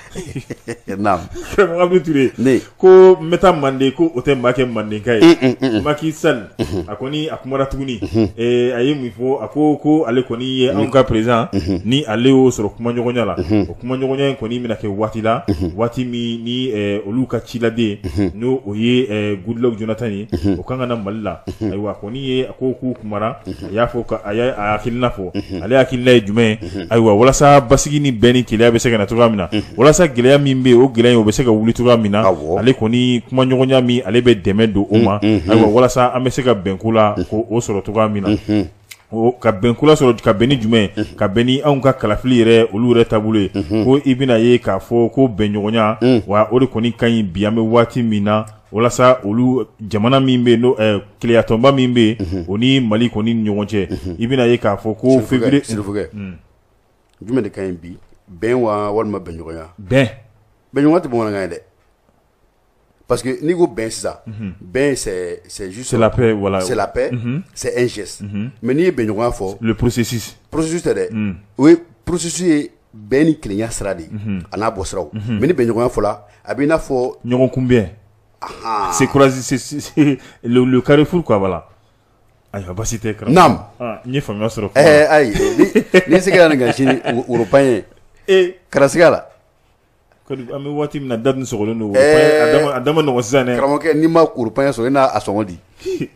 naam Abdou Touré ko n bɛ taa Manden ko o tɛ maa kɛ Mandenka ye Macky Sall a kɔni a kumara tuguni a ye mun fɔ a ko ko ale kɔni ye anw ka président ni ale y'o sɔrɔ kumaɲɔgɔnya la o kumaɲɔgɔnya in kɔni bɛna kɛ waati la waati min ni olu ka ciladen n'o o ye Goodluck Jonathan ye o kan ka na Mali la ayiwa a kɔni ye a ko k'u kumara a y'a fɔ a y'a hakilina fɔ ale hakilina ye jumɛn ye ayiwa walasa basigi ni bɛn ni keleya bɛ se ka na cogoya min na walasa gɛlɛya min bɛ yen o gɛlɛya in o bɛ se ka wuli cogoya min na ale kɔni kumaɲɔgɔnya min ale bɛ dɛmɛ don o ma ayiwa walasa an bɛ se ka bɛnko la ko o sɔrɔ cogoya min na ka bɛnko la sɔrɔ ka bɛn ni jumɛn ka bɛn ni anw ka kalafili yɛrɛ olu yɛrɛ taabolo ye ko i bɛna ye k'a fɔ ko bɛnɲɔgɔnya wa o de kɔni ka ɲi bi an bɛ waati min na walasa olu jamana min bɛ yen n'o keleya tɔnba min bɛ yen o ni Mali kɔni ni ɲɔgɔn cɛ i bɛna ye k'a fɔ ko février jumɛn de ka ɲi bi bɛn wa walima bɛnɲɔgɔnya bɛn bɛnɲɔgɔnya tɛ bamanankan ye dɛ parce que n'i ko bɛn sisan bɛn c'est c'est juste c'est la paix voilà c'est la paix c'est un geste mais n'i ye bɛnɲɔgɔnya fɔ le processus processus tɛ dɛ o ye processus ye bɛn ni kelenya sira de a n'a bɔ siraw mais ni bɛnɲɔgɔnya fɔla a bɛ i n'a fɔ ɲɔgɔn kunbɛn c'est courageux c'est le le carrefour quoi voilà ayiwa basi tɛ karamɔgɔ naam n ye faamuya sɔrɔ ɛɛ ayi ni sigira nin kan sini worobanye ee kana siga la an bɛ waati min na date ni sɔgɔlen don worobanye a dama nɔgɔ sisan dɛ karamɔgɔkɛ n'i ma worobanye sɔrɔ i n'a a sɔngɔ di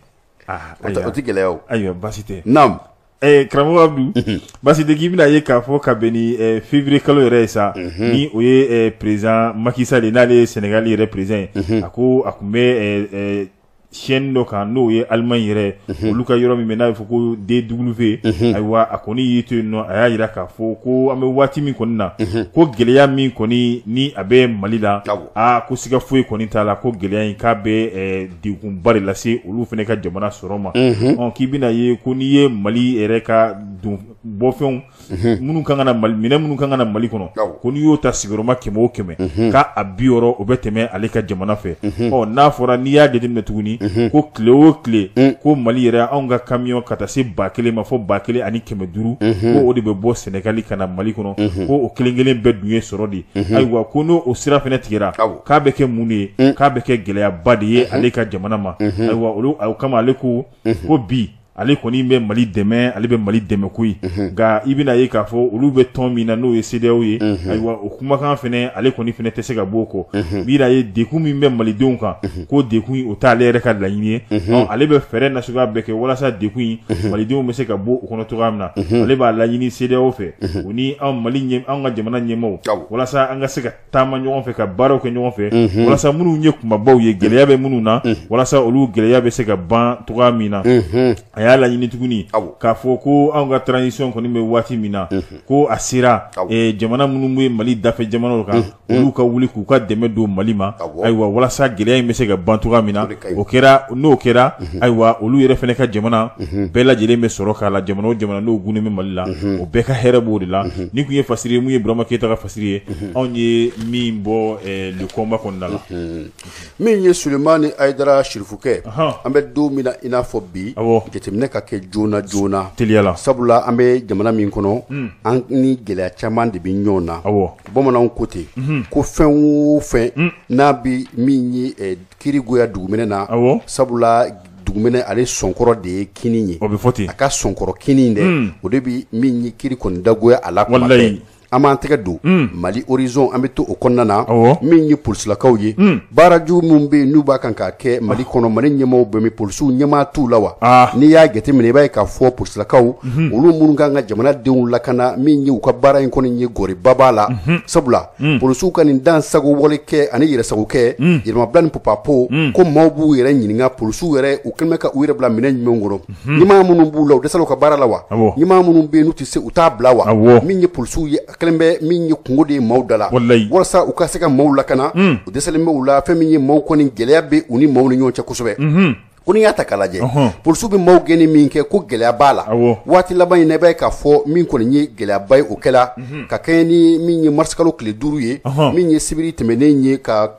o tɛ gɛlɛya o ayiwa basi tɛ naam ɛɛ karamɔgɔ Abdou basi tɛ k'i bɛna ye k'a fɔ ka bɛn ni février kalo yɛrɛ ye sa ni o ye président Macky Sall ye n'ale ye Sénégal yɛrɛ président ye a ko a tun bɛ chaîne dɔ kan n'o ye Allemagne yɛrɛ olu ka yɔrɔ min bɛ n'a bɛ fɔ ko D W ayiwa a kɔni y'i to yen nɔ a y'a jira k'a fɔ ko an bɛ waati min kɔni na ko gɛlɛya min kɔni ni a bɛ Mali la aa ko siga foyi kɔni t'a la ko gɛlɛya in k'a bɛ degunba de lase olu fana ka jamana sɔrɔ ma ɔ k'i bɛna ye ko n'i ye Mali yɛrɛ ka don bɔfɛnw minnu kan ka na Mali minɛn minnu kan ka na Mali kɔnɔ ko n'i y'o ta sigiyɔrɔma kɛmɛ o kɛmɛ k'a a bi wɔɔrɔ o bɛ tɛmɛ ale ka jamana fɛ ɔ n'a fɔra n'i y'a jateminɛ tuguni ko tile o tile ko Mali yɛrɛ anw ka camion ka taa se ba kelen ma fo ba kelen ani kɛmɛ duuru ko o de bɛ bɔ Sénégal ka na Mali kɔnɔ ko o kelen kelen bɛɛ dun ye sɔrɔ de ayiwa ko n'o o sira fana tigɛra k'a bɛ kɛ mun de ye k'a bɛ kɛ gɛlɛyaba de ye ale ka jamana ma ayiwa olu o kama ale ko ko bi ale kɔni bɛ Mali dɛmɛ ale bɛ Mali dɛmɛ koyi nka i bɛna ye k'a fɔ olu bɛ tɔn min na n'o ye C D A O ye ayiwa o kumakan fana ale kɔni fana tɛ se ka bɔ o kɔ i bɛna ye dekun min bɛ malidenw kan ko dekun o t'ale yɛrɛ ka laɲini ye ale bɛ fɛɛrɛ nasuguya bɛɛ kɛ walasa dekun in malidenw bɛ se ka bɔ o kɔnɔ cogoya min na ale b'a laɲini C D A O fɛ o ni anw Mali ɲɛ anw ka jamana ɲɛmaaw walasa an ka se ka taama ɲɔgɔn fɛ ka baaraw kɛ ɲɔgɔn fɛ walasa minnu ye kumabaw ye gɛlɛya bɛ minnu na walasa olu gɛlɛya bɛ se ka ban cogoya min na a y'a laɲini tuguni k'a fɔ ko anw ka transition kɔni bɛ waati min na ko a sera jamana minnu bɛ Mali dafɛ jamanaw kan olu ka wuli k'u ka dɛmɛ don Mali ma ayiwa walasa gɛlɛya in bɛ se ka ban cogoya min na o kɛra n'o kɛra ayiwa olu yɛrɛ fana ka jamana bɛɛ lajɛlen bɛ sɔrɔ k'a la jamana o jamana n'o gunnen bɛ Mali la o bɛɛ ka hɛrɛ b'o de la ni tun ye fasiri ye mun ye Burama Keyita ka fasiri ye anw ye min bɔ le combat kɔnɔna la min ye Sulemani Ayidara Sirifukɛ an bɛ don min na i n'a fɔ bi jateminɛ ka kɛ joona joona teliyala sabula an bɛ jamana min kɔnɔ an ni gɛlɛya caman de bɛ ɲɔgɔn na bamananw ko ten ko fɛn o fɛn n'a bɛ min ye kirigoya duguminɛ na sabula duguminɛ ale sɔnkɔrɔ de ye kini ye a ka sɔnkɔrɔ kini dɛ o de bɛ min ye kiri kɔni dagoya a la kuma bɛɛ an b'an tɛgɛ don Mali horizon an bɛ to o kɔnɔna na min ye polisilakaw ye baaraju minnu bɛ yen n'u b'a kan k'a kɛ Mali kɔnɔ Mali ɲɛmaaw bɛ min polisiw ɲɛmaa t'u la wa n'i y'a jateminɛ i b'a ye k'a fɔ polisilakaw olu minnu kan ka jamanadenw lakana min ye u ka baara in kɔni ye gɔriba b'a la sabula polisiw ka nin dansago wale kɛ ani yɛrɛsago kɛ yɛlɛmabila ni papapo ko maaw b'u yɛrɛ ɲininka polisiw yɛrɛ u kɛlen bɛ ka u yɛrɛ bila minɛn jumɛn kɔnɔ ɲɛmaa minnu b'u la u dɛsɛra u ka baara la wa ɲɛmaa minnu bɛ yen n'u tɛ se u t'a bila wa min ye polisiw ye kelen bɛ min ye kungo de ye maaw da la walasa u ka se ka maaw lakana u dɛsɛlen bɛ u la fɛn min ye maaw kɔni gɛlɛya bɛ u ni maaw ni ɲɔgɔn cɛ kosɛbɛ ko n'i y'a ta k'a lajɛ polisiw bɛ maaw gɛnni min kɛ ko gɛlɛya b'a la waati laban in na i b'a ye k'a fɔ min kɔni ye gɛlɛyaba ye o kɛla ka kɛɲɛ ni min ye marisikalo tile duuru ye min ye sibiri tɛmɛnen ye ka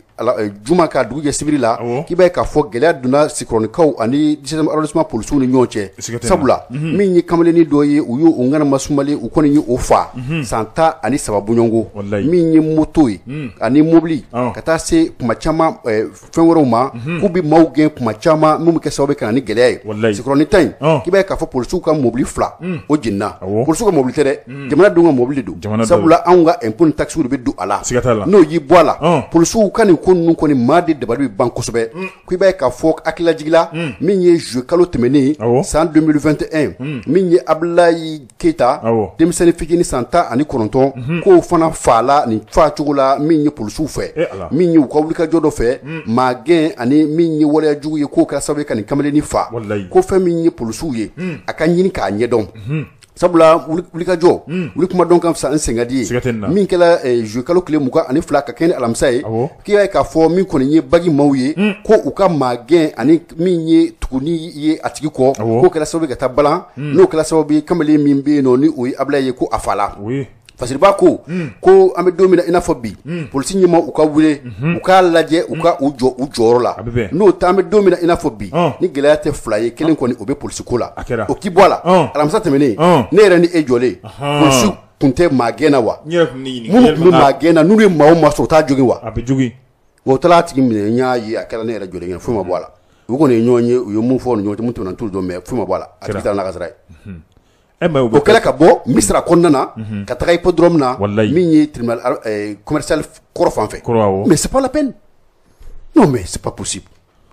juma ka dugu jɛ sibiri la k'i b'a ye k'a fɔ gɛlɛya donna Sikorɔnikaw ani dix-septième arrondissement polisiw ni ɲɔgɔn cɛ sabula min ye kamalennin dɔ ye u y'o ŋanama sumalen u kɔni ye o fa san tan ani saba bɔɲɔnko min ye moto ye ani mobili ka taa se kuma caman fɛn wɛrɛw ma k'u bɛ maaw gɛn kuma caman min bɛ kɛ sababu ye ka na ni gɛlɛya ye Sikorɔni ta in k'i b'a ye k'a fɔ polisiw ka mobili fila o jenina polisiw ka mobili tɛ dɛ jamanadenw ka mobili de don sabula anw ka impôt ni taxes de bɛ don a la n'o y'i bɔ a la polisiw ka nin ko ninnu kɔni maa de dabali bɛ ban kosɛbɛ ko i b'a ye k'a fɔ hakililajigila min ye juillet kalo tɛmɛnen san deux mille vingt et un min ye Abdulayi Keyita denmisɛnnin fitinin san tan ani kɔnɔntɔn k'o fana fala nin faa cogo la min ye polisiw fɛ min ye u ka wulikajɔ dɔ fɛ maa gɛn ani min ye waleyajugu ye k'o kɛra sababu ye ka nin kamalennin fa ko fɛn min ye polisiw ye a ka ɲini k'a ɲɛdɔn sabula wulikajɔ wuli kuma dɔn ka fisa n sɛgɛn di ye min kɛra juillet kalo tile mugan ani fila ka kɛ ni alamisa ye k'i y'a ye k'a fɔ min kɔni ye bagi maaw ye ko u ka maa gɛn ani min ye tuguni ye a tigi kɔ k'o kɛra sababu ye ka taa balan n'o kɛra sababu ye kamalen min bɛ yen nɔ ni o ye Abulayi ye ko a fala fasiriba ko ko an bɛ don min na i n'a fɔ bi polisi ɲɛmaa u ka wuli u k'a lajɛ u ka u jɔ u jɔyɔrɔ la n'o ta an bɛ don min na i n'a fɔ bi ni gɛlɛya tɛ fila ye kelen kɔni o bɛ polisi ko la o k'i bɔ a la alamisa tɛmɛnen ne yɛrɛ ni e jɔlen polisiw tun tɛ maa gɛnna wa Nyɛ kun ni minnu tun bɛ maa gɛnna n'u ye maa o maa sɔrɔ u t'a jogin wa a bɛ jogin o taara tigi minɛ n y'a ye a kɛra ne yɛrɛ jɔlen ɲɛna foyi ma bɔ a la u kɔni ye ɲɔgɔn ye u ye mun fɔ ni ɲɔgɔn cɛ mun tɛmɛna t'u dɔn mɛ foyi ma bɔ a la a tigi taara n'a ka sara ye o kɛra ka bɔ misira kɔnɔna na ka taga hippodrome na min ye tribunal commercial kɔrɔ fan fɛ mais c'est pas la peine non mais c'est pas possible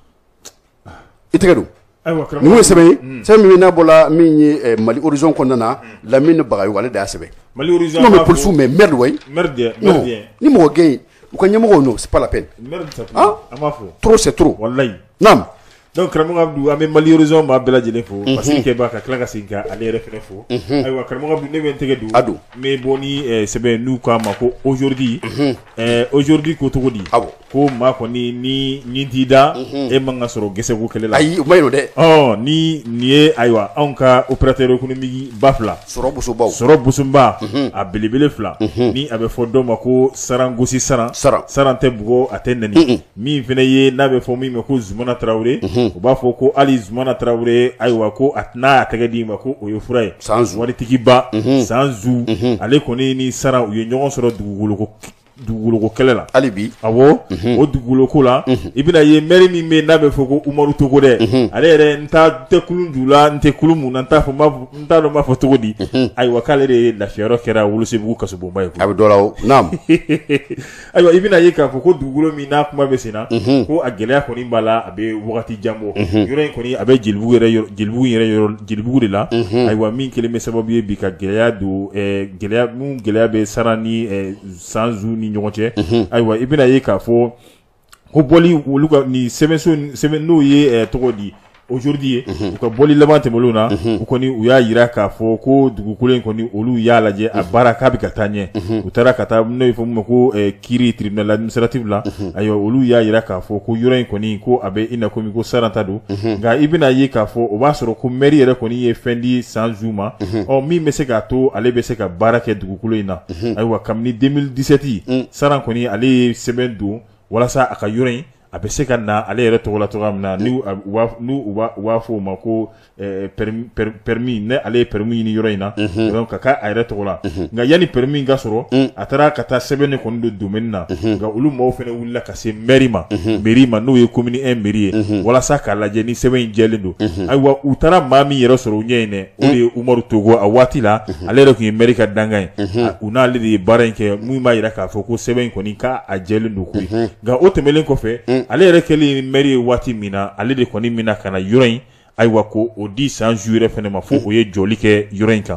i tɛgɛ don ni y'o sɛbɛn ye sɛbɛn min n'a bɔra min ye Mali horizon kɔnɔna na Lamine Bagayogo ale de y'a sɛbɛn non mais policiers mais merde way non ni mɔgɔ gɛn u ka ɲɛmɔgɔw non c'est pas la peine ah trop c'est trop wallahi naam donc karamɔgɔ Abdou an bɛ Mali horizon maa bɛɛ lajɛlen fo Basiri Keba ka tila ka segin ka ale yɛrɛ fɛnɛ fo ayiwa karamɔgɔ Abdou ne bɛ n tɛgɛ don Ado mais bɔ ni sɛbɛn n'u k'a ma ko aujourd'hui aujourd'hui ko cogo di ko maa kɔni ni nin t'i da e man ka sɔrɔ gɛsɛko kɛlɛ la ayi o ma ɲi o dɛ ɔ ni nin ye ayiwa anw ka opérateur économique ba fila sɔrɔ bosobaw sɔrɔ bosoba a belebele fila ni a bɛ fɔ dɔ ma ko sarangosi saran saran tɛ bugɔ a tɛ nɛni min fɛnɛ ye n'a bɛ fɔ min ma ko Zumana Traoré u b'a fɔ ko ali Zumana Traoré ayiwa ko a tɛna a tɛgɛ di ma ko o ye fura ye waritigiba Sanzu ale kɔni ni saran u ye ɲɔgɔn sɔrɔ dugukolo dugukolo kɛlɛ la hali bi awɔ o dugukolo ko la i bɛna ye maire min bɛ n'a bɛ fɔ ko Umaru Togo dɛ ale yɛrɛ n t'a tɛ kulun ju la n tɛ kulun mun na n t'a fɔ n t'a dɔn n b'a fɔ cogo di ayiwa k'ale de lafiyayɔrɔ kɛra Wolosebugu kasobonba ye a bɛ dɔ la o naam ayiwa i bɛna ye k'a fɔ ko dugukolo min n'a kuma bɛ sen na ko a gɛlɛya kɔni b'a la a bɛ wagati jan bɔ yɔrɔ in kɔni a bɛ Jelibugu yɛrɛ Jelibugu yɛrɛ Jelibugu de la ayiwa min kelen bɛ sababu ye bi ka gɛlɛya don gɛlɛya mun gɛlɛya bɛ Saran ni Sanzu ni ɲɔgɔn cɛ ayiwa i bɛna ye k'a fɔ ko bɔli olu ka ni sɛbɛnso sɛbɛn n'o ye tɔgɔ di aujourd'hui ye u ka bɔli laban tɛmɛnw na u kɔni u y'a yira k'a fɔ ko dugukolo in kɔni olu y'a lajɛ a baara k'a bɛ ka taa ɲɛ u taara ka taa n'o ye fɔ mun ma ko kiiri tribunal administratif la ayiwa olu y'a yira k'a fɔ ko yɔrɔ in kɔni ko a bɛ i na komi ko Saran ta don nka i bɛna ye k'a fɔ o b'a sɔrɔ ko maire yɛrɛ kɔni ye fɛn di Sanzu ma ɔ min bɛ se k'a to ale bɛ se ka baara kɛ dugukolo in na ayiwa kabini deux mille dix-sept Saran kɔni ale ye sɛbɛn don walasa a ka yɔrɔ in a bɛ se ka na ale yɛrɛ tɔgɔ la cogoya min na ni u b'a fɔ o ma ko permis ne ale ye permis ɲini yɔrɔ in na donc ka k'a yɛrɛ tɔgɔ la nka yanni permis ka sɔrɔ a taara ka taa sɛbɛn de kɔni don domaine na nka olu maaw fɛnɛ wulila ka se mairie ma mairie ma n'o ye commune un mairie ye walasa k'a lajɛ ni sɛbɛn in jɛlen don ayiwa u taara maa min yɛrɛ sɔrɔ u ɲɛ in dɛ o de ye Umaru Togo a waati la ale yɛrɛ tun ye mairie ka dangan ye u n'ale de ye baara in kɛ mun b'a yira k'a fɔ ko sɛbɛn in kɔni k'a jɛlen don koyi nka o tɛmɛlen kɔfɛ ale yɛrɛ kɛlen maire ye waati min na ale de kɔni mina ka na yɔrɔ in ayiwa ko o di Sanzu yɛrɛ fɛnɛ ma fo o ye jɔli kɛ yɔrɔ in kan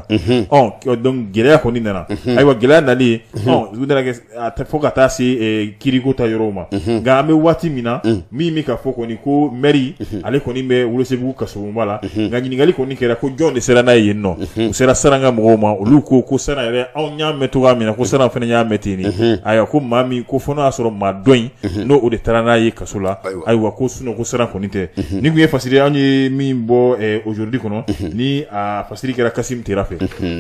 ɔ donc gɛlɛya kɔni nana ayiwa gɛlɛya nalen ɔ u nana kɛ fo ka taa se kiriko ta yɔrɔw ma nka an bɛ waati min na min bɛ ka fɔ kɔni ko maire ale kɔni bɛ Wolosebugu kasobonba la nka ɲininkali kɔni kɛra ko jɔn de sera n'a ye yen nɔ u sera Saran ka mɔgɔw ma olu ko ko Saran yɛrɛ anw y'a mɛn cogoya min na ko Saran fɛnɛ y'a mɛn ten de ayiwa ko maa min ko fo n'a y'a sɔrɔ maa dɔ in n'o o de taara n'a ye kaso la ayiwa ko sinon ko Saran kɔni tɛ ni kun ye fasiri anw ye min bɔ aujourd'hui kɔnɔ ni a fasiri kɛra Kasim Tera fɛ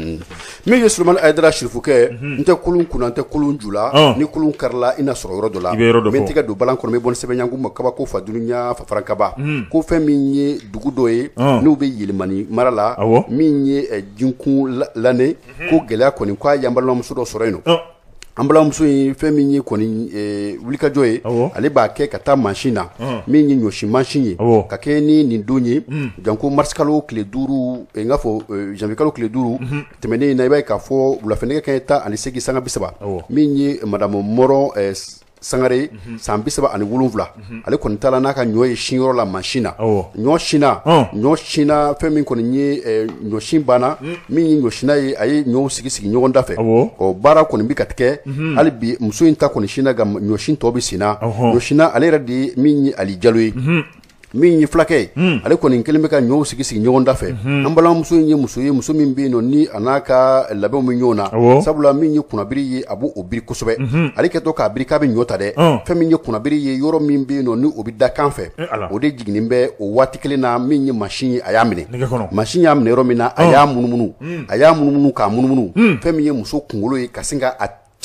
min ye Sulemani Ayidara Sirifukɛ n tɛ kulun kunna n tɛ kulun ju la ni kulun karila i na sɔrɔ yɔrɔ dɔ la n bɛ tigɛ don balan kɔnɔ n bɛ bɔ ni sɛbɛnɲɛnku ma kabako Fadunuya Fafara Kaba ko fɛn min ye dugu dɔ ye n'u bɛ Yelemani mara la min ye Jinkun Lane ko gɛlɛya kɔni k'a ye an balimamuso dɔ sɔrɔ yen nɔ an balimamuso in fɛn min ye kɔni wulikajɔ ye ale b'a kɛ ka taa mansin na min ye ɲɔsi mansin ye ka kɛ ni nin don ye janko marisikalo tile duuru n k'a fɔ janvier kalo tile duuru tɛmɛnen in na i b'a ye k'a fɔ wulafɛnɛgɛ kanɲɛ tan ani seegin sanga bi saba min ye madame Mɔrɔ Sangare san bi saba ani wolonwula ale kɔni taara n'a ka ɲɔ ye sinyɔrɔ la mansin na ɲɔ sinna ɲɔ sinna fɛn min kɔni ye ɲɔ sin banna min ye ɲɔ sinna ye a ye ɲɔw sigi sigi ɲɔgɔn da fɛ ɔ baara kɔni bɛ ka kɛ hali bi muso in ta kɔni sinna ka ɲɔ sin tɔ bɛ sen na ɲɔ sinna ale yɛrɛ de ye min ye Ali Jalo ye min ye fulakɛ ye ale kɔni kelen bɛ ka ɲɔw sigi sigi ɲɔgɔn da fɛ an balimamuso in ye muso ye muso min bɛ yen nɔ ni a n'a ka labɛnw bɛ ɲɔgɔn na sabula min ye kunnabiri ye a b'o biri kosɛbɛ ale kɛtɔ k'a biri k'a bɛ ɲɔ ta dɛ fɛn min ye kunnabiri ye yɔrɔ min bɛ yen nɔ ni o bɛ da kan fɛ o de jiginnen bɛ o waati kelen na min ye mansin ye a y'a minɛ mansin y'a minɛ yɔrɔ min na a y'a munumunu a y'a munumunu k'a munumunu fɛn min ye muso kunkolo ye ka sin ka a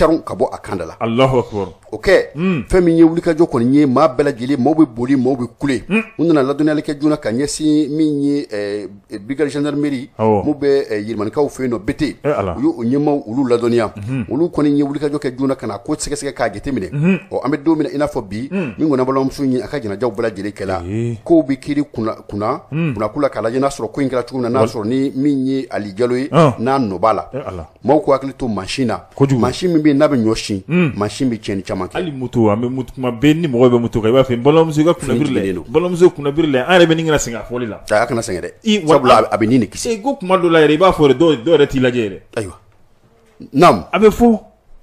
caron ka bɔ a kan da la. Allahu akbar. O kɛ fɛn min ye wulikajɔ kɔni ye maa bɛɛ lajɛlen maaw bɛ boli maaw bɛ kule u nana ladɔnniyali kɛ joona ka ɲɛsin min ye brigade gendarmerie mun bɛ yirimanikaw fɛ yen nɔ B T u y'o ɲɛmaaw olu ladɔnniya olu kɔni ye wulikajɔ kɛ joona ka na ko sɛgɛsɛgɛ k'a jateminɛ ɔ an bɛ don min na i n'a fɔ bi min kɔni balimamuso in ye a ka jɛnajaw bɛɛ lajɛlen kɛla kow bɛ kiiri kunna kunna kunnako la k'a lajɛ n'a sɔrɔ ko in kɛra cogo min na n'a sɔrɔ ni min ye Ali Jalo ye n'a nɔ b'a la maaw ko hakili to mansin na mansin min bɛ yen n'a bɛ ɲɔ sin mansin bɛ tiɲɛni caman kɛ. Hali moto an bɛ moto kuma bɛɛ ni mɔgɔ bɛ moto kan i b'a fɛ balimamuso ka kunnabiri la balimamuso kunnabiri la an yɛrɛ bɛ nin kana sɛgɛn a fɔli la. A kana sɛgɛn dɛ sabula a bɛ nin de kisi. Ko kuma dɔ la yɛrɛ i b'a fɔ dɔw dɔw yɛrɛ t'i lajɛ yɛrɛ. Ayiwa naam a bɛ fɔ.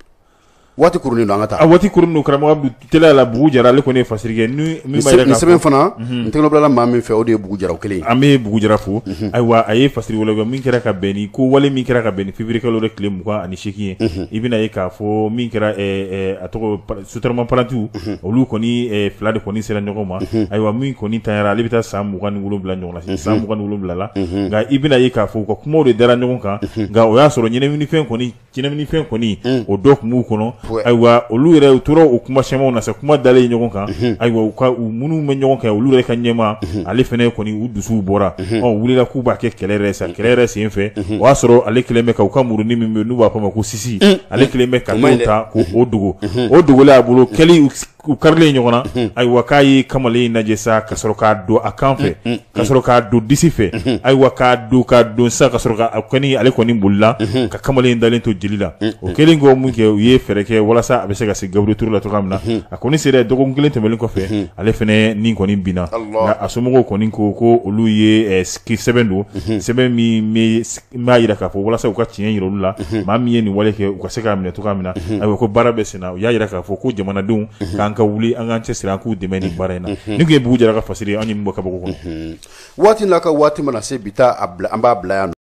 Waati kurunin don an ka taa. A waati kurunin don karamɔgɔ teliya la Bugu Jara ale kɔni ye fasiri kɛ ni min b'a yɛrɛ ka fɔ. Nin sɛbɛn fana n tɛgɛ bilala maa min fɛ o de ye Bugu Jara o kelen ye. An bɛ Bugu Jara fo ayiwa a ye fasiri wɛrɛ min kɛra ka bɛn ni ko wale min kɛra ka bɛn ni février kalo yɛrɛ tile mugan ani seegin ye i bɛna ye k'a fɔ min kɛra a tɔgɔ sotarama parantiw olu kɔni fila de kɔni sera ɲɔgɔn ma ayiwa min kɔni tanyara ale bɛ taa san mugan ni wolonwula ɲɔgɔn na san mugan ni wolonwula la nka i bɛna ye k'a fɔ u ka kumaw de dara ɲɔgɔn kan nka o y'a sɔrɔ ɲɛnaminifɛn kɔni ɲɛnaminifɛn kɔni o dɔ tun b'u kɔnɔ ayiwa olu yɛrɛ u tora o kuma sɛmaw na sa kuma dalen ɲɔgɔn kan ayiwa u ka u minnu bɛ ɲɔgɔn kan olu yɛrɛ ka ɲɛma ale fɛnɛ kɔni u dusuw bɔra ɔ wulila k'u b'a kɛ kɛlɛ yɛrɛ sa kɛlɛ yɛrɛ sen fɛ o y'a sɔrɔ ale kelen bɛ ka u ka muruni min bɛ n'u b'a fɔ ma ko sisi ale kelen bɛ ka t'o ta k'o dogo o dogolen a bolo kɛli u karilen ɲɔgɔn na ayiwa k'a ye kamalen in lajɛ sa ka sɔrɔ k'a don a kan fɛ ka sɔrɔ k'a don disi fɛ ayiwa k'a don k'a don sa ka sɔrɔ ka kɔni ale kɔni bolila ka kamalen in dalen to jeli la o kɛlen kɔ mun kɛ u ye fɛɛrɛ kɛ walasa a bɛ se ka se Gabriel Touré la cogoya min na a kɔni sera dɔgɔkun kelen tɛmɛnen kɔfɛ ale fɛnɛ ni kɔni binna nka a somɔgɔw kɔni ko ko olu ye sɛbɛn don sɛbɛn min b'a yira k'a fɔ walasa u ka tiɲɛ yira olu la maa min ye nin wale kɛ u ka se k'a minɛ cogoya min na ayiwa ko baara bɛ sen na u y'a yira k'a fɔ ko jamanadenw k'an ka wuli an k'an cɛsiri an k'u dɛmɛ nin baara in na ni tun ye Bugu Jara ka fasiri ye an ye min bɔ kabako kɔnɔ waati n'a ka waati mana se bi taa an b'a bila yan